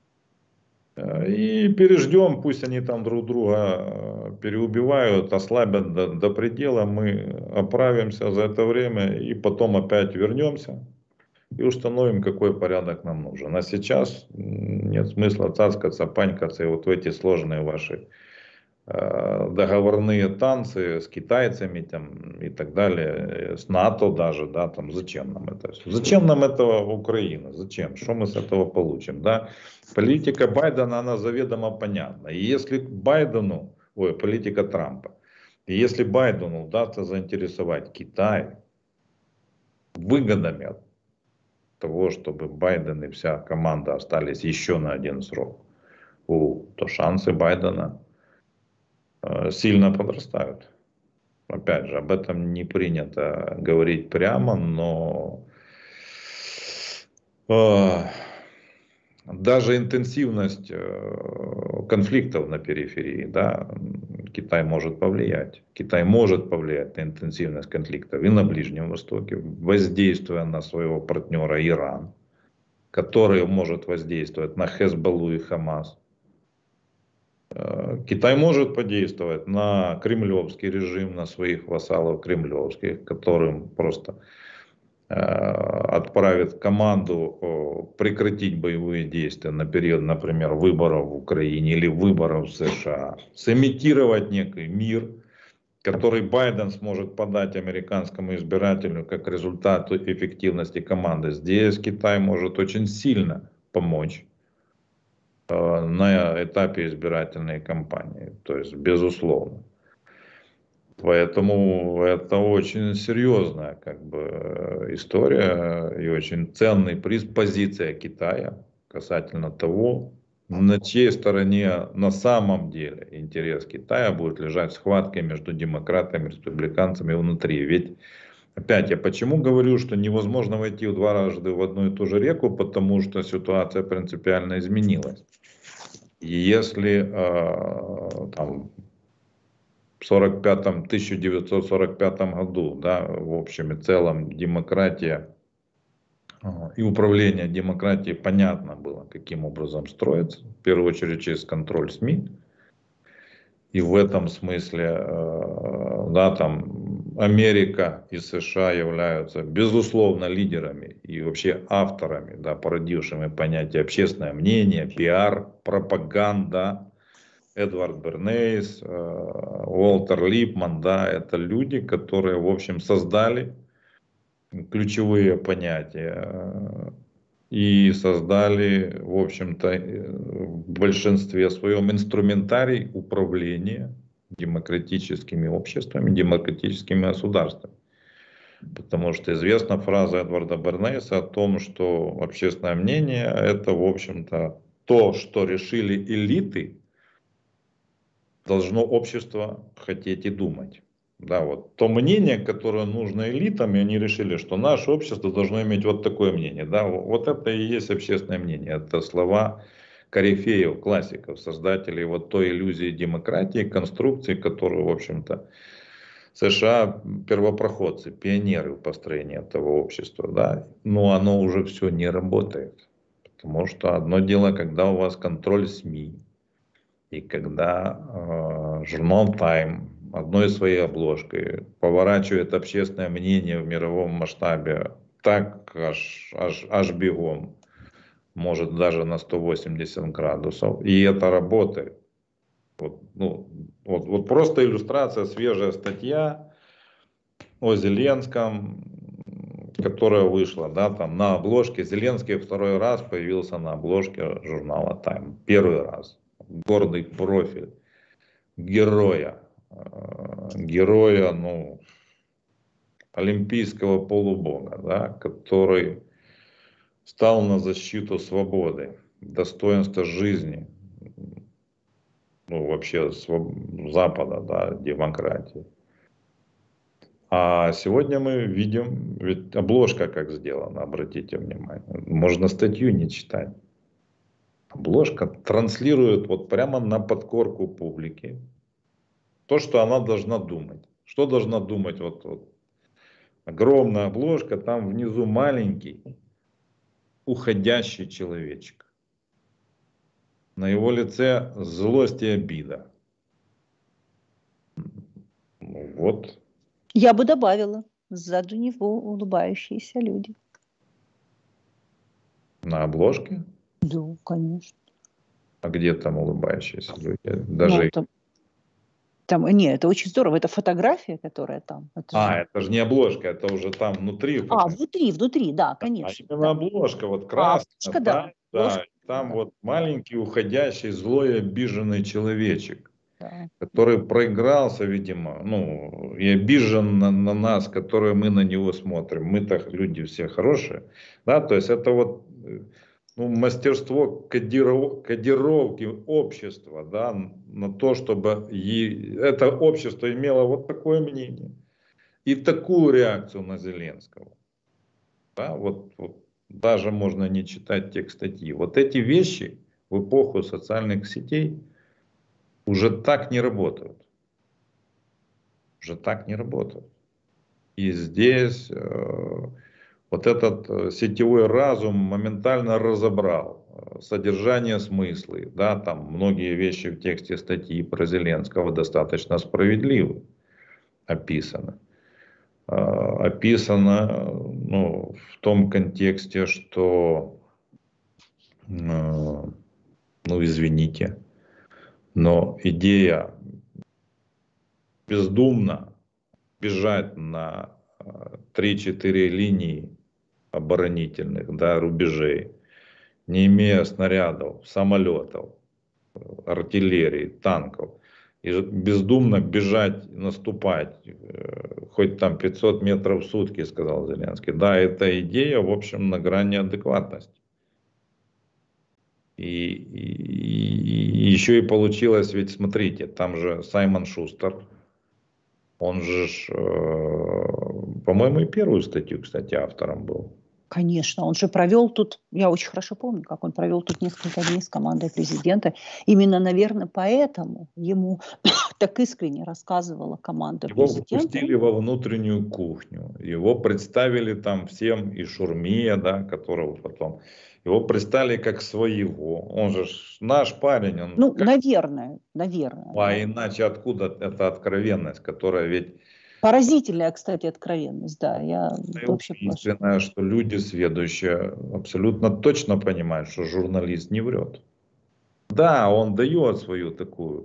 И переждем, пусть они там друг друга переубивают, ослабят до, до предела, мы оправимся за это время и потом опять вернемся и установим, какой порядок нам нужен. А сейчас нет смысла цацкаться, панькаться и вот в эти сложные ваши договорные танцы с китайцами там, и так далее, с НАТО даже, да, там, зачем нам это? Зачем нам этого Украина? Зачем? Что мы с этого получим? Да? Политика Байдена, она заведомо понятна. И если Байдену, ой, политика Трампа, и если Байдену удастся заинтересовать Китай выгодами от того, чтобы Байден и вся команда остались еще на один срок, то шансы Байдена сильно подрастают. Опять же, об этом не принято говорить прямо, но э, даже интенсивность э, конфликтов на периферии, да, Китай может повлиять. Китай может повлиять на интенсивность конфликтов и на Ближнем Востоке, воздействуя на своего партнера Иран, который может воздействовать на Хезболлу и Хамас. Китай может подействовать на кремлевский режим, на своих вассалов кремлевских, которым просто э, отправит команду прекратить боевые действия на период, например, выборов в Украине или выборов в США, сымитировать некий мир, который Байден сможет подать американскому избирателю как результат эффективности команды. Здесь Китай может очень сильно помочь на этапе избирательной кампании, то есть безусловно. Поэтому это очень серьезная как бы история и очень ценный приз, позиция Китая касательно того, на чьей стороне на самом деле интерес Китая будет лежать в схватке между демократами, республиканцами внутри. Ведь опять я почему говорю, что невозможно войти в два раза в одну и ту же реку, потому что ситуация принципиально изменилась. И если э, там, в сорок пятом, тысяча девятьсот сорок пятом году, да, в общем и целом демократия э, и управление демократией понятно было, каким образом строится, в первую очередь через контроль СМИ. И в этом смысле, э, да, там Америка и США являются безусловно лидерами и вообще авторами, да, породившими понятие общественное мнение, пиар, пропаганда, Эдвард Бернейс, Уолтер Липман, да, это люди, которые, в общем, создали ключевые понятия и создали, в общем-то, в большинстве своем инструментарий управления демократическими обществами, демократическими государствами. Потому что известна фраза Эдварда Бернейса о том, что общественное мнение – это, в общем-то, то, что решили элиты, должно общество хотеть и думать. Да, вот то мнение, которое нужно элитам, и они решили, что наше общество должно иметь вот такое мнение. Да, вот это и есть общественное мнение. Это слова корифеев, классиков, создателей вот той иллюзии демократии, конструкции, которую, в общем-то, США первопроходцы, пионеры в построении этого общества. Да, но оно уже все не работает. Потому что одно дело, когда у вас контроль СМИ, и когда э, журнал Time одной своей обложкой поворачивает общественное мнение в мировом масштабе так аж, аж, аж бегом, может даже на сто восемьдесят градусов, и это работает. Вот, ну, вот, вот просто иллюстрация, свежая статья о Зеленском, которая вышла, да, там на обложке. Зеленский второй раз появился на обложке журнала Time. Первый раз. Гордый профиль героя, героя, ну, олимпийского полубога, да, который стал на защиту свободы, достоинства жизни, ну, вообще своб... Запада, да, демократии. А сегодня мы видим, ведь обложка как сделана, обратите внимание. Можно статью не читать. Обложка транслирует вот прямо на подкорку публики то, что она должна думать. Что должна думать вот, вот огромная обложка, там внизу маленький уходящий человечек. На его лице злость и обида. Ну, вот. Я бы добавила, сзади него улыбающиеся люди. На обложке? Да, конечно. А где там улыбающиеся люди? Даже... Ну, там, там, не, это очень здорово. Это фотография, которая там. Это а, же... это же не обложка, это уже там внутри. А, внутри, внутри, да, конечно. А именно Да. обложка, вот А, красная, обложка, да, да. да, Обложка, там да. вот маленький уходящий злой обиженный человечек, Да. который проигрался, видимо, ну, и обижен на, на нас, которые мы на него смотрим. Мы-то люди все хорошие, да, то есть это вот, ну, мастерство кодиров, кодировки общества, да, на то, чтобы и, это общество имело вот такое мнение и такую реакцию на Зеленского. Да, вот, вот даже можно не читать текст статьи. Вот эти вещи в эпоху социальных сетей уже так не работают. Уже так не работают. И здесь э, вот этот э, сетевой разум моментально разобрал э, содержание, смыслы. Да, там многие вещи в тексте статьи про Зеленского достаточно справедливы описаны. Э, описано, ну, в том контексте, что, э, ну, извините, но идея бездумно бежать на три-четыре линии оборонительных, да, рубежей, не имея снарядов, самолетов, артиллерии, танков, и бездумно бежать, наступать, хоть там пятьсот метров в сутки, сказал Зеленский. Да, эта идея, в общем, на грани адекватности. И, и, и еще и получилось, ведь смотрите, там же Саймон Шустер, он же, э, по-моему, и первую статью, кстати, автором был. Конечно, он же провел тут, я очень хорошо помню, как он провел тут несколько дней с командой президента. Именно, наверное, поэтому ему так искренне рассказывала команда Его президента. Его впустили во внутреннюю кухню, его представили там всем, и Шурмия, да, которого потом, его представили как своего. Он же наш парень. Он ну, как... наверное, наверное. А да. иначе откуда эта откровенность, которая ведь... Поразительная, кстати, откровенность, да. Я вообще единственное, что люди, сведущие, абсолютно точно понимают, что журналист не врет. Да, он дает свою такую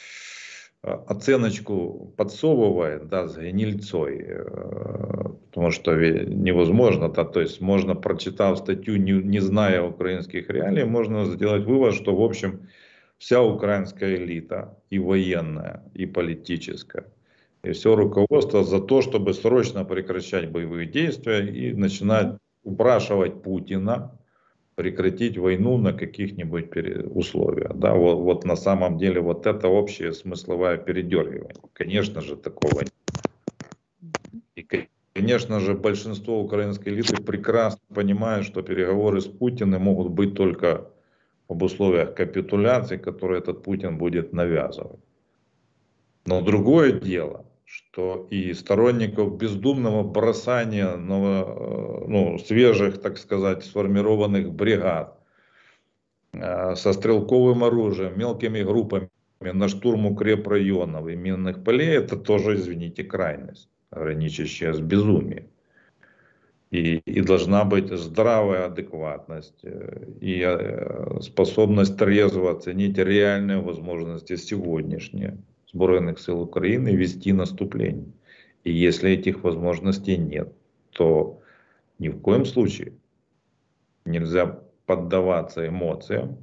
оценочку, подсовывает, да, с гнильцой, потому что невозможно, то, то есть можно, прочитав статью, не, не зная украинских реалий, можно сделать вывод, что, в общем, вся украинская элита, и военная, и политическая, и все руководство за то, чтобы срочно прекращать боевые действия и начинать упрашивать Путина прекратить войну на каких-нибудь условиях. Да, вот, вот на самом деле вот это общее смысловое передергивание. Конечно же, такого нет. И, конечно же, большинство украинской элиты прекрасно понимает, что переговоры с Путиным могут быть только об условиях капитуляции, которые этот Путин будет навязывать. Но другое дело, что и сторонников бездумного бросания ново, ну, свежих, так сказать, сформированных бригад со стрелковым оружием, мелкими группами на штурм укрепрайонов и минных полей, это тоже, извините, крайность, граничащая с безумием. И, и должна быть здравая адекватность и способность трезво оценить реальные возможности сегодняшние Збройных сил Украины вести наступление. И если этих возможностей нет, то ни в коем случае нельзя поддаваться эмоциям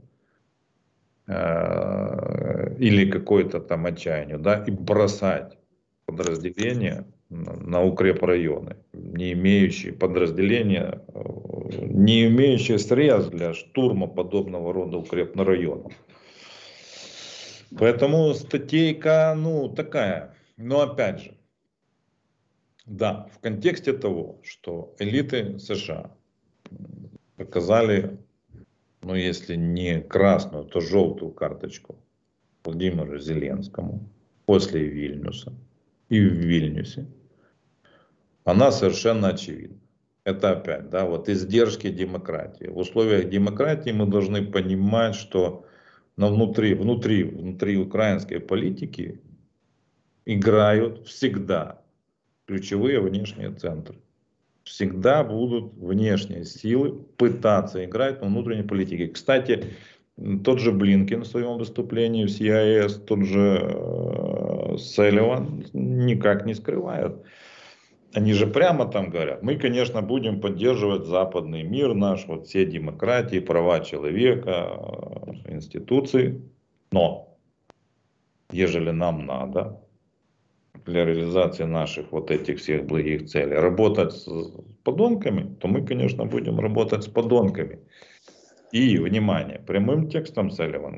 э, или какой-то там отчаянию, да, и бросать подразделения на, на укрепрайоны, не имеющие подразделения, не имеющие средств для штурма подобного рода укрепрайонов. Поэтому статейка, ну, такая. Но опять же, да, в контексте того, что элиты США показали, ну, если не красную, то желтую карточку Владимиру Зеленскому после Вильнюса и в Вильнюсе, она совершенно очевидна. Это опять, да, вот издержки демократии. В условиях демократии мы должны понимать, что на внутри, внутри, внутри украинской политики играют всегда ключевые внешние центры. Всегда будут внешние силы пытаться играть на внутренней политике. Кстати, тот же Блинкен в своем выступлении в си ай эс, тот же э, Салливан никак не скрывают. Они же прямо там говорят, мы, конечно, будем поддерживать западный мир наш, вот все демократии, права человека, институции, но ежели нам надо для реализации наших вот этих всех благих целей работать с подонками, то мы, конечно, будем работать с подонками. И, внимание, прямым текстом Салливан,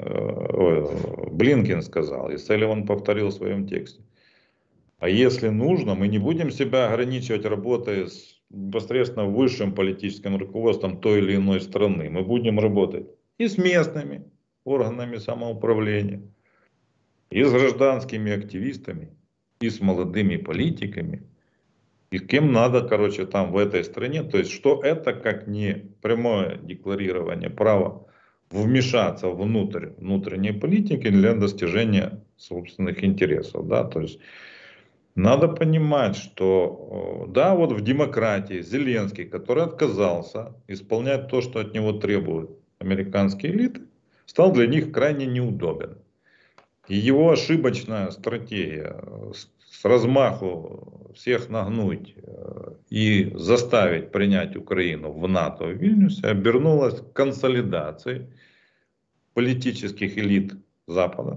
э, Блинкен сказал, и Салливан повторил в своем тексте. А если нужно, мы не будем себя ограничивать работой с непосредственно высшим политическим руководством той или иной страны. Мы будем работать и с местными органами самоуправления, и с гражданскими активистами, и с молодыми политиками, и с кем надо, короче, там в этой стране. То есть, что это как не прямое декларирование права вмешаться внутрь внутренней политики для достижения собственных интересов, да, то есть надо понимать, что да, вот в демократии Зеленский, который отказался исполнять то, что от него требуют американские элиты, стал для них крайне неудобен. И его ошибочная стратегия с размаху всех нагнуть и заставить принять Украину в НАТО в Вильнюсе обернулась консолидацией политических элит Запада.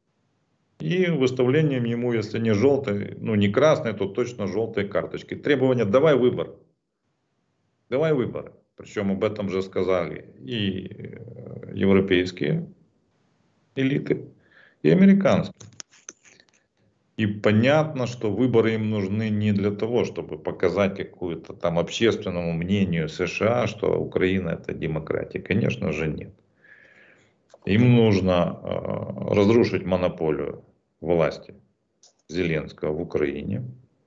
И выставлением ему, если не желтой, ну не красной, то точно желтой карточки. Требования: давай выбор. Давай выборы. Причем об этом же сказали и европейские элиты, и американские. И понятно, что выборы им нужны не для того, чтобы показать какую-то там общественному мнению США, что Украина это демократия. Конечно же нет. Им нужно э, разрушить монополию власти Зеленского в Украине.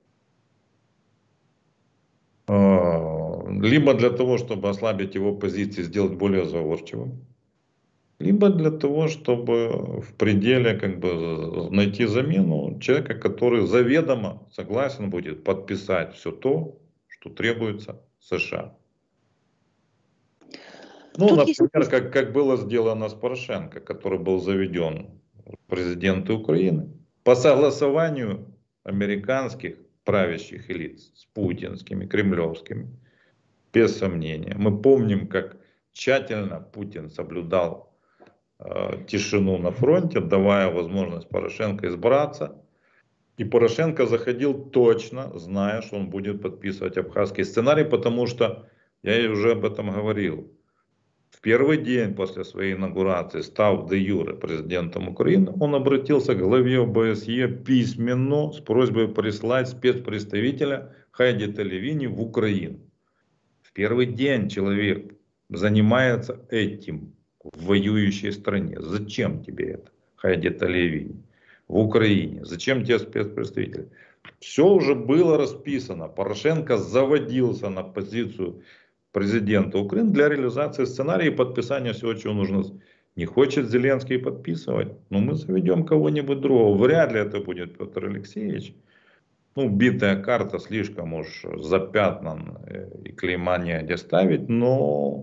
Либо для того, чтобы ослабить его позиции, сделать более заворчивым. Либо для того, чтобы в пределе как бы найти замену человека, который заведомо согласен будет подписать все то, что требуется США. Ну, Тут есть... например, как, как было сделано с Порошенко, который был заведен в президенты Украины по согласованию американских правящих элит с путинскими, кремлевскими, без сомнения. Мы помним, как тщательно Путин соблюдал э, тишину на фронте, давая возможность Порошенко избраться. И Порошенко заходил точно, зная, что он будет подписывать абхазский сценарий, потому что, я и уже об этом говорил, в первый день после своей инаугурации, став де юре президентом Украины, он обратился к главе ОБСЕ письменно с просьбой прислать спецпредставителя Хайди Телевини в Украину. В первый день человек занимается этим в воюющей стране. Зачем тебе это, Хайди Телевини, в Украине? Зачем тебе спецпредставитель? Все уже было расписано. Порошенко заводился на позицию президента Украины для реализации сценария и подписания всего, чего нужно. Не хочет Зеленский подписывать, но мы заведем кого-нибудь другого. Вряд ли это будет Петр Алексеевич. Ну, битая карта, слишком уж запятнан, и клейма негде ставить, но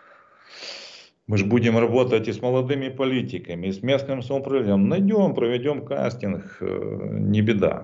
мы же будем работать и с молодыми политиками, и с местным самоуправлением. Найдем, проведем кастинг, не беда.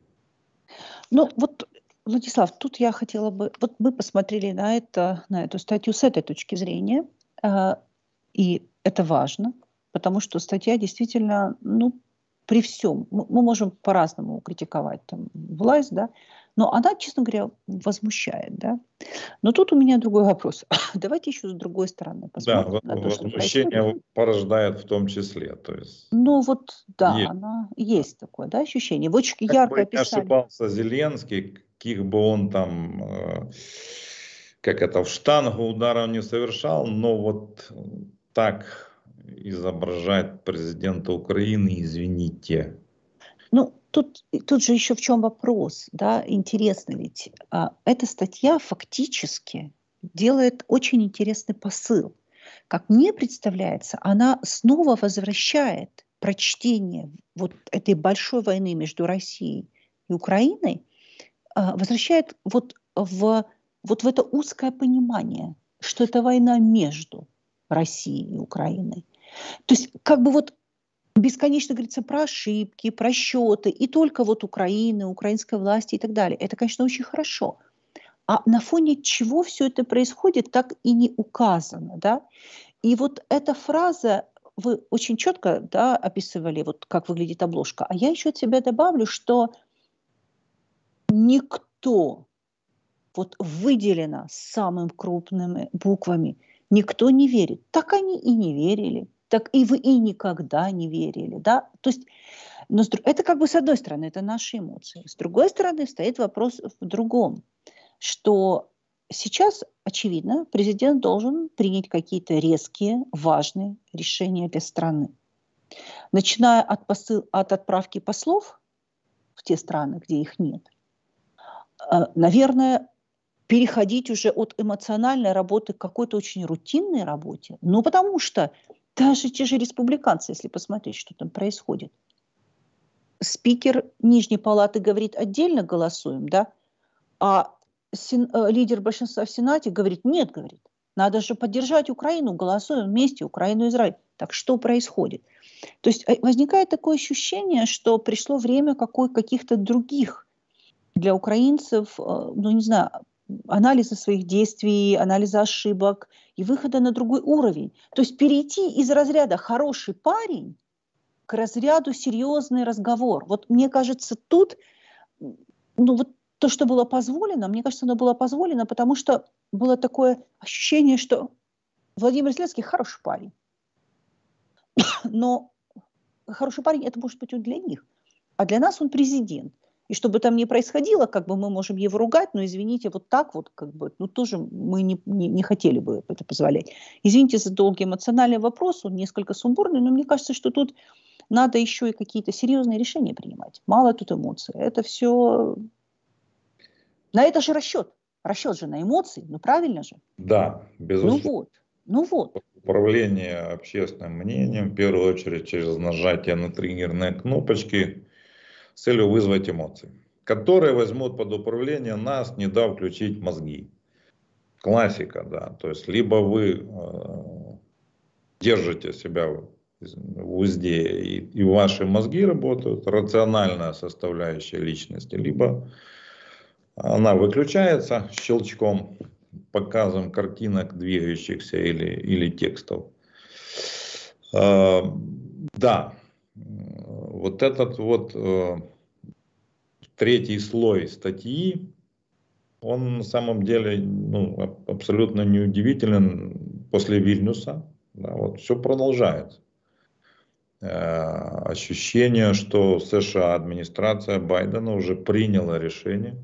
Ну, вот, Владислав, тут я хотела бы... Вот мы посмотрели на, это, на эту статью с этой точки зрения, э, и это важно, потому что статья действительно, ну, при всем, мы, мы можем по-разному критиковать там, власть, да, но она, честно говоря, возмущает, да. Но тут у меня другой вопрос. Давайте еще с другой стороны посмотрим Да, на то, что возмущение происходит. порождает в том числе. То есть, ну вот, да, есть, она, есть такое, да, ощущение. Вы очень как ярко бы не описали. ошибался Зеленский, каких бы он там, э, как это, в штангу ударов не совершал, но вот так изображать президента Украины, извините. Ну, тут, тут же еще в чем вопрос, да, интересно ведь. А, эта статья фактически делает очень интересный посыл. Как мне представляется, она снова возвращает прочтение вот этой большой войны между Россией и Украиной, а, возвращает вот в, вот в это узкое понимание, что это война между Россией и Украиной. То есть как бы вот бесконечно говорится про ошибки, про счеты, и только вот Украины, украинской власти и так далее. Это, конечно, очень хорошо. А на фоне чего все это происходит, так и не указано, да? И вот эта фраза, вы очень четко, да, описывали, вот как выглядит обложка, а я еще от себя добавлю, что никто, вот выделено самыми крупными буквами, никто не верит. Так они и не верили. Так и вы и никогда не верили, да? То есть, но это как бы с одной стороны, это наши эмоции. С другой стороны, стоит вопрос в другом, что сейчас, очевидно, президент должен принять какие-то резкие, важные решения для страны. Начиная от, посыл, от отправки послов в те страны, где их нет, наверное, переходить уже от эмоциональной работы к какой-то очень рутинной работе. Ну, потому что даже те же республиканцы, если посмотреть, что там происходит. Спикер Нижней палаты говорит, отдельно голосуем, да, а сен, э, лидер большинства в Сенате говорит, нет, говорит, надо же поддержать Украину, голосуем вместе, Украину и Израиль. Так что происходит? То есть возникает такое ощущение, что пришло время какой, каких-то других для украинцев, э, ну, не знаю, анализа своих действий, анализа ошибок и выхода на другой уровень. То есть перейти из разряда «хороший парень» к разряду «серьезный разговор». Вот мне кажется, тут, ну вот то, что было позволено, мне кажется, оно было позволено, потому что было такое ощущение, что Владимир Зеленский хороший парень. Но хороший парень – это может быть он для них, а для нас он президент. И что бы там ни происходило, как бы мы можем его ругать, но извините, вот так вот, как бы, ну тоже мы не, не, не хотели бы это позволять. Извините за долгий эмоциональный вопрос, он несколько сумбурный, но мне кажется, что тут надо еще и какие-то серьезные решения принимать. Мало тут эмоций. Это все... На это же расчет. Расчет же на эмоции, ну правильно же? Да, безусловно. Ну вот, ну вот. Управление общественным мнением, в первую очередь через нажатие на триггерные кнопочки, с целью вызвать эмоции, которые возьмут под управление нас, не дав включить мозги. классика, да, то есть либо вы э, держите себя в, в узде и, и ваши мозги работают, рациональная составляющая личности, либо она выключается щелчком, показом картинок, двигающихся или, или текстов. Э, да, вот этот вот э, третий слой статьи, он на самом деле ну, абсолютно неудивителен после Вильнюса. Да, вот все продолжается. Э, ощущение, что США, администрация Байдена уже приняла решение.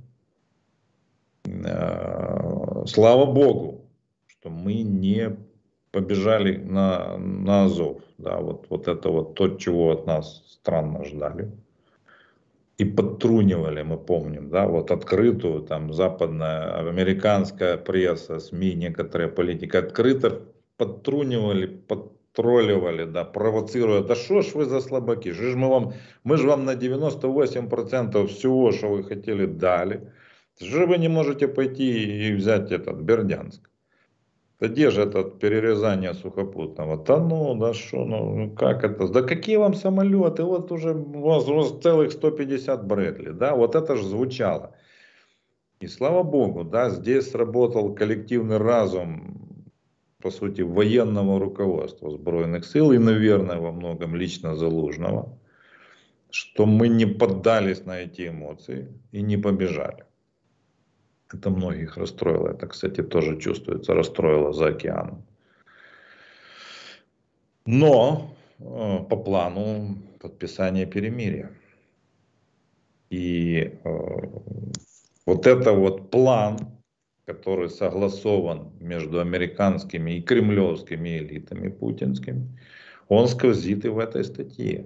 Э, слава Богу, что мы не побежали на, на Азов. Да, вот, вот это вот то, чего от нас странно ждали. И подтрунивали, мы помним, да, вот открытую, там, западная, американская пресса, СМИ, некоторые политики открыто подтрунивали, подтролливали, да, провоцируя, да что ж вы за слабаки, же ж мы вам, мы же вам на девяносто восемь процентов всего, что вы хотели, дали, же вы не можете пойти и взять этот Бердянск. Да где же это перерезание сухопутного? Да ну, да что, ну, ну как это? Да какие вам самолеты? Вот уже у вас, у вас целых сто пятьдесят Брэдли, да, вот это же звучало. И слава Богу, да, здесь сработал коллективный разум, по сути, военного руководства Сбройных сил и, наверное, во многом лично Залужного, что мы не поддались на эти эмоции и не побежали. Это многих расстроило. Это, кстати, тоже чувствуется, расстроило за океаном. Но э, по плану подписания перемирия. И э, вот это вот план, который согласован между американскими и кремлевскими элитами путинскими, он сквозит и в этой статье.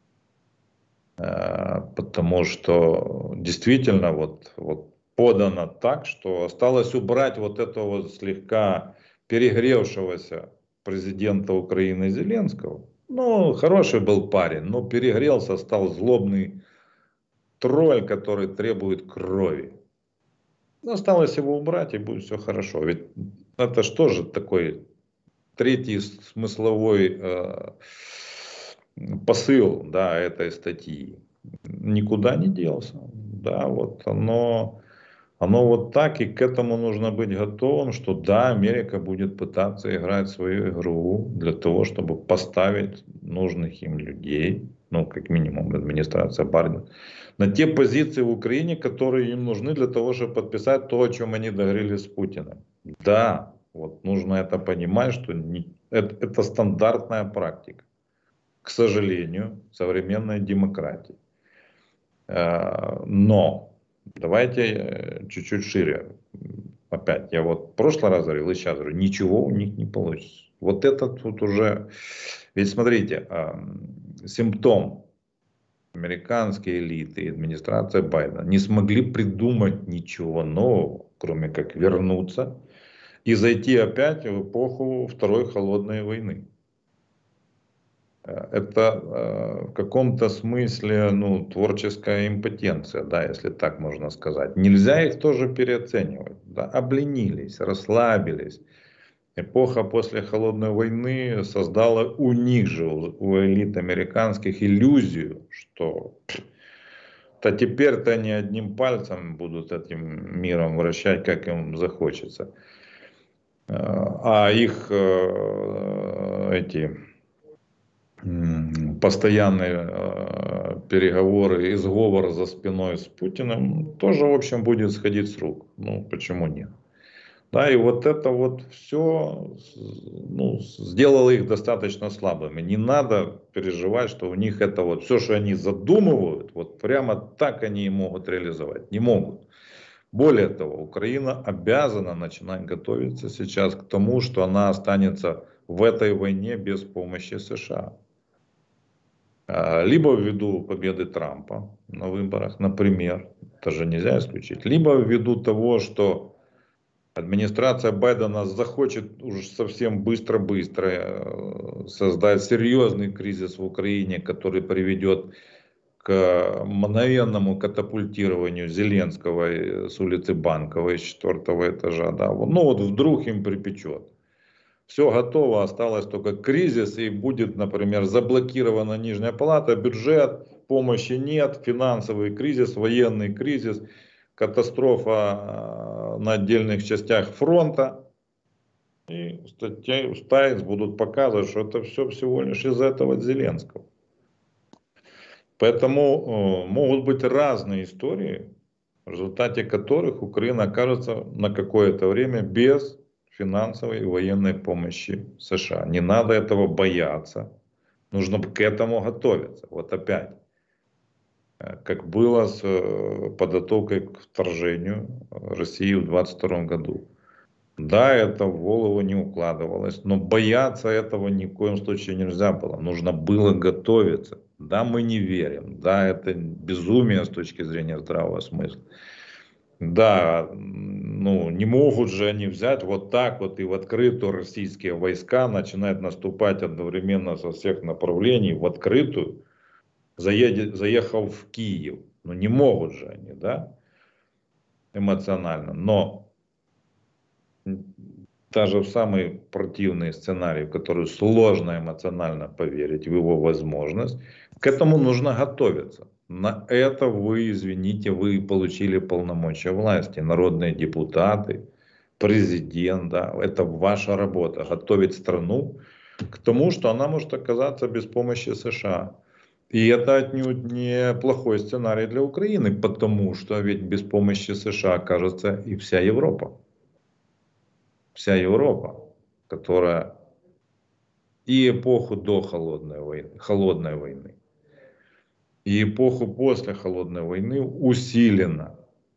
Э, потому что действительно вот, вот подано так, что осталось убрать вот этого вот слегка перегревшегося президента Украины Зеленского. Ну, хороший был парень, но перегрелся, стал злобный тролль, который требует крови. Но осталось его убрать, и будет все хорошо. Ведь это что же такой третий смысловой э, посыл, да, этой статьи. Никуда не делся. Да, вот оно... Оно вот так, и к этому нужно быть готовым, что да, Америка будет пытаться играть свою игру для того, чтобы поставить нужных им людей, ну, как минимум, администрация Байдена, на те позиции в Украине, которые им нужны для того, чтобы подписать то, о чем они договорились с Путиным. Да, вот нужно это понимать, что не, это, это стандартная практика, к сожалению, современной демократии. Но давайте чуть-чуть шире. Опять, я вот в прошлый раз говорил и сейчас говорю, ничего у них не получится. Вот это тут уже... Ведь смотрите, симптом. Американские элиты и администрация Байдена не смогли придумать ничего нового, кроме как вернуться и зайти опять в эпоху Второй холодной войны. Это э, в каком-то смысле ну, творческая импотенция, да, если так можно сказать. Нельзя их тоже переоценивать. Да, обленились, расслабились. Эпоха после холодной войны создала у них же, у элит американских, иллюзию, что то теперь-то они одним пальцем будут этим миром вращать, как им захочется. А их э, эти... постоянные э, переговоры и сговор за спиной с Путиным тоже, в общем, будет сходить с рук. Ну, почему нет? Да, и вот это вот все ну, сделало их достаточно слабыми. Не надо переживать, что у них это вот все, что они задумывают, вот прямо так они и могут реализовать. Не могут. Более того, Украина обязана начинать готовиться сейчас к тому, что она останется в этой войне без помощи США. Либо ввиду победы Трампа на выборах, например, это же нельзя исключить, либо ввиду того, что администрация Байдена захочет уже совсем быстро-быстро создать серьезный кризис в Украине, который приведет к к мгновенному катапультированию Зеленского с улицы Банковой с четвертого этажа. Да. Ну вот вдруг им припечет. Все готово, осталось только кризис, и будет, например, заблокирована Нижняя Палата, бюджет, помощи нет, финансовый кризис, военный кризис, катастрофа на отдельных частях фронта. И статьи Таймс будут показывать, что это все всего лишь из этого Зеленского. Поэтому э, могут быть разные истории, в результате которых Украина окажется на какое-то время без финансовой и военной помощи США. Не надо этого бояться. Нужно к этому готовиться. Вот опять. Как было с подготовкой к вторжению России в двадцать втором году. Да, это в голову не укладывалось, но бояться этого ни в коем случае нельзя было. Нужно было готовиться. Да, мы не верим. Да, это безумие с точки зрения здравого смысла. Да, ну не могут же они взять вот так вот и в открытую российские войска начинают наступать одновременно со всех направлений в открытую, заедет, заехав в Киев. Ну не могут же они, да, эмоционально. Но даже в самый противный сценарий, в который сложно эмоционально поверить в его возможность, к этому нужно готовиться. На это вы, извините, вы получили полномочия власти, народные депутаты, президент, да, это ваша работа, готовить страну к тому, что она может оказаться без помощи США. И это отнюдь не плохой сценарий для Украины, потому что ведь без помощи США окажется и вся Европа. Вся Европа, которая и эпоху до холодной войны, холодной войны, и эпоху после холодной войны усиленно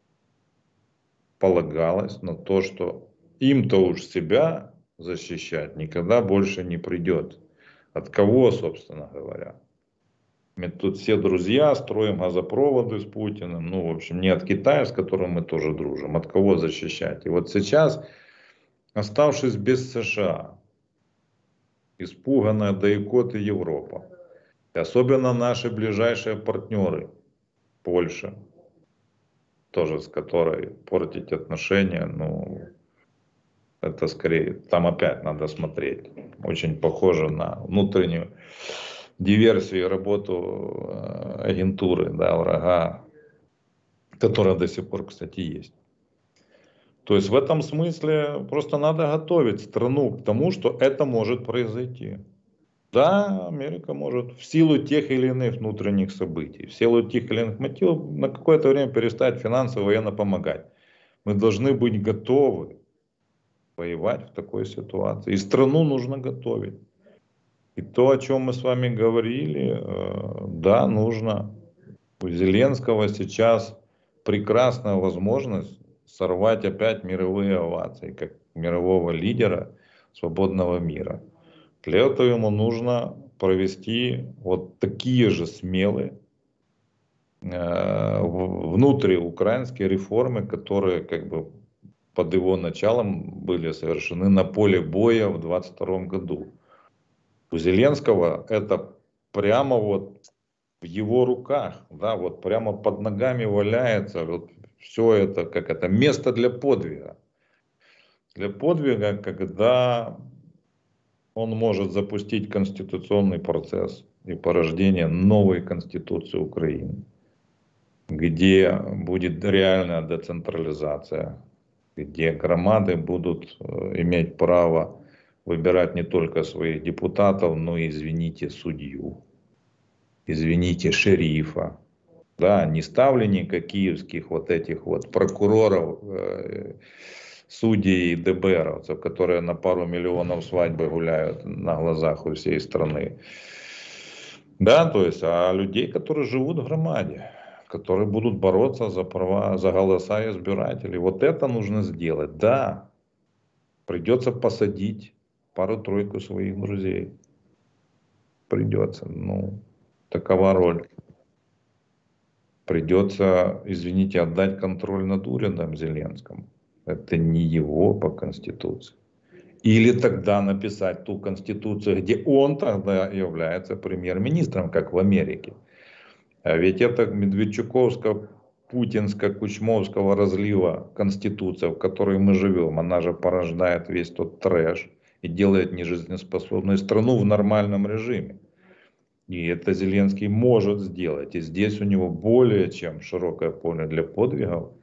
полагалась на то, что им-то уж себя защищать никогда больше не придет. От кого, собственно говоря? Мы тут все друзья, строим газопроводы с Путиным. Ну, в общем, не от Китая, с которым мы тоже дружим. От кого защищать? И вот сейчас, оставшись без США, испуганная до икоты Европа, и особенно наши ближайшие партнеры, Польша, тоже с которой портить отношения, ну, это скорее, там опять надо смотреть. Очень похоже на внутреннюю диверсию и работу агентуры, да, врага, которая до сих пор, кстати, есть. То есть в этом смысле просто надо готовить страну к тому, что это может произойти. Да, Америка может в силу тех или иных внутренних событий, в силу тех или иных мотивов на какое-то время перестать финансово и военно помогать. Мы должны быть готовы воевать в такой ситуации. И страну нужно готовить. И то, о чем мы с вами говорили, да, нужно. У Зеленского сейчас прекрасная возможность сорвать опять мировые овации, как мирового лидера свободного мира. Для этого ему нужно провести вот такие же смелые э, внутриукраинские реформы, которые как бы под его началом были совершены на поле боя в двадцать втором году. У Зеленского это прямо вот в его руках, да, вот прямо под ногами валяется вот все это, как это, место для подвига. Для подвига, когда он может запустить конституционный процесс и порождение новой конституции Украины, где будет реальная децентрализация, где громады будут иметь право выбирать не только своих депутатов, но и, извините, судью, извините, шерифа, да, не ставленника киевских вот этих вот прокуроров, э, судей и ДБРовцев, которые на пару миллионов свадьбы гуляют на глазах у всей страны. Да, то есть, а людей, которые живут в громаде, которые будут бороться за права, за голоса избирателей. Вот это нужно сделать. Да, придется посадить пару-тройку своих друзей. Придется, ну, такова роль. Придется, извините, отдать контроль над урядом Зеленскому. Это не его по Конституции. Или тогда написать ту Конституцию, где он тогда является премьер-министром, как в Америке. А ведь это Медведчуковско-путинско-кучмовского разлива Конституция, в которой мы живем, она же порождает весь тот трэш и делает нежизнеспособную страну в нормальном режиме. И это Зеленский может сделать. И здесь у него более чем широкое поле для подвигов.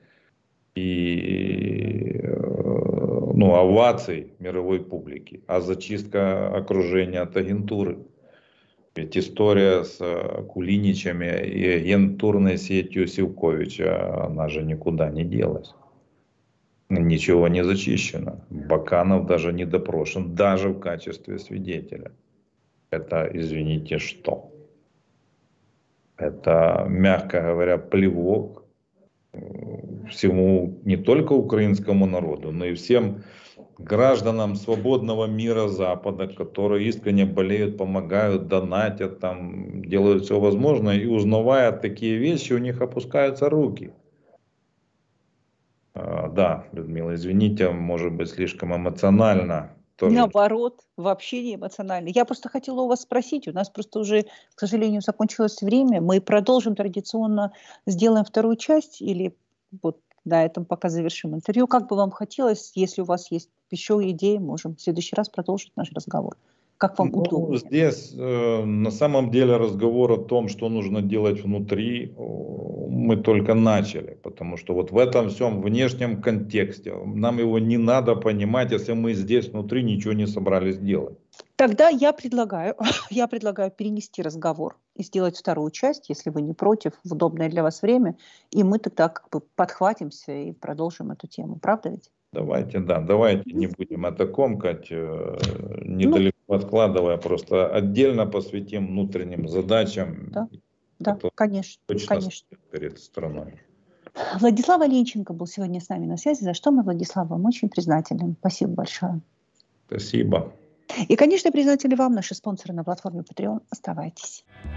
И ну, оваций мировой публики. А зачистка окружения от агентуры. Ведь история с Кулиничами и агентурной сетью Сивковича, она же никуда не делась. Ничего не зачищено. Баканов даже не допрошен, даже в качестве свидетеля. Это, извините, что? Это, мягко говоря, плевок всему не только украинскому народу, но и всем гражданам свободного мира Запада, которые искренне болеют, помогают, донатят, там, делают все возможное, и узнавая такие вещи, у них опускаются руки. А, да, Людмила, извините, может быть, слишком эмоционально. Тоже. Наоборот, вообще не эмоционально. Я просто хотела у вас спросить, у нас просто уже, к сожалению, закончилось время. Мы продолжим традиционно, сделаем вторую часть или вот на этом пока завершим интервью. Как бы вам хотелось, если у вас есть еще идеи, можем в следующий раз продолжить наш разговор. Как вам ну, удобно? Здесь э, на самом деле разговор о том, что нужно делать внутри, мы только начали. Потому что вот в этом всем внешнем контексте нам его не надо понимать, если мы здесь внутри ничего не собрались делать. Тогда я предлагаю, я предлагаю перенести разговор и сделать вторую часть, если вы не против, в удобное для вас время, и мы тогда как бы подхватимся и продолжим эту тему. Правда ведь? Давайте, да, давайте не будем это комкать, недалеко ну, откладывая, просто отдельно посвятим внутренним задачам. Да, да, конечно, точно конечно. Перед страной. Владислав Оленченко был сегодня с нами на связи, за что мы, Владислав, вам очень признательны. Спасибо большое. Спасибо. И, конечно, признательны вам, наши спонсоры на платформе Patreon. Оставайтесь.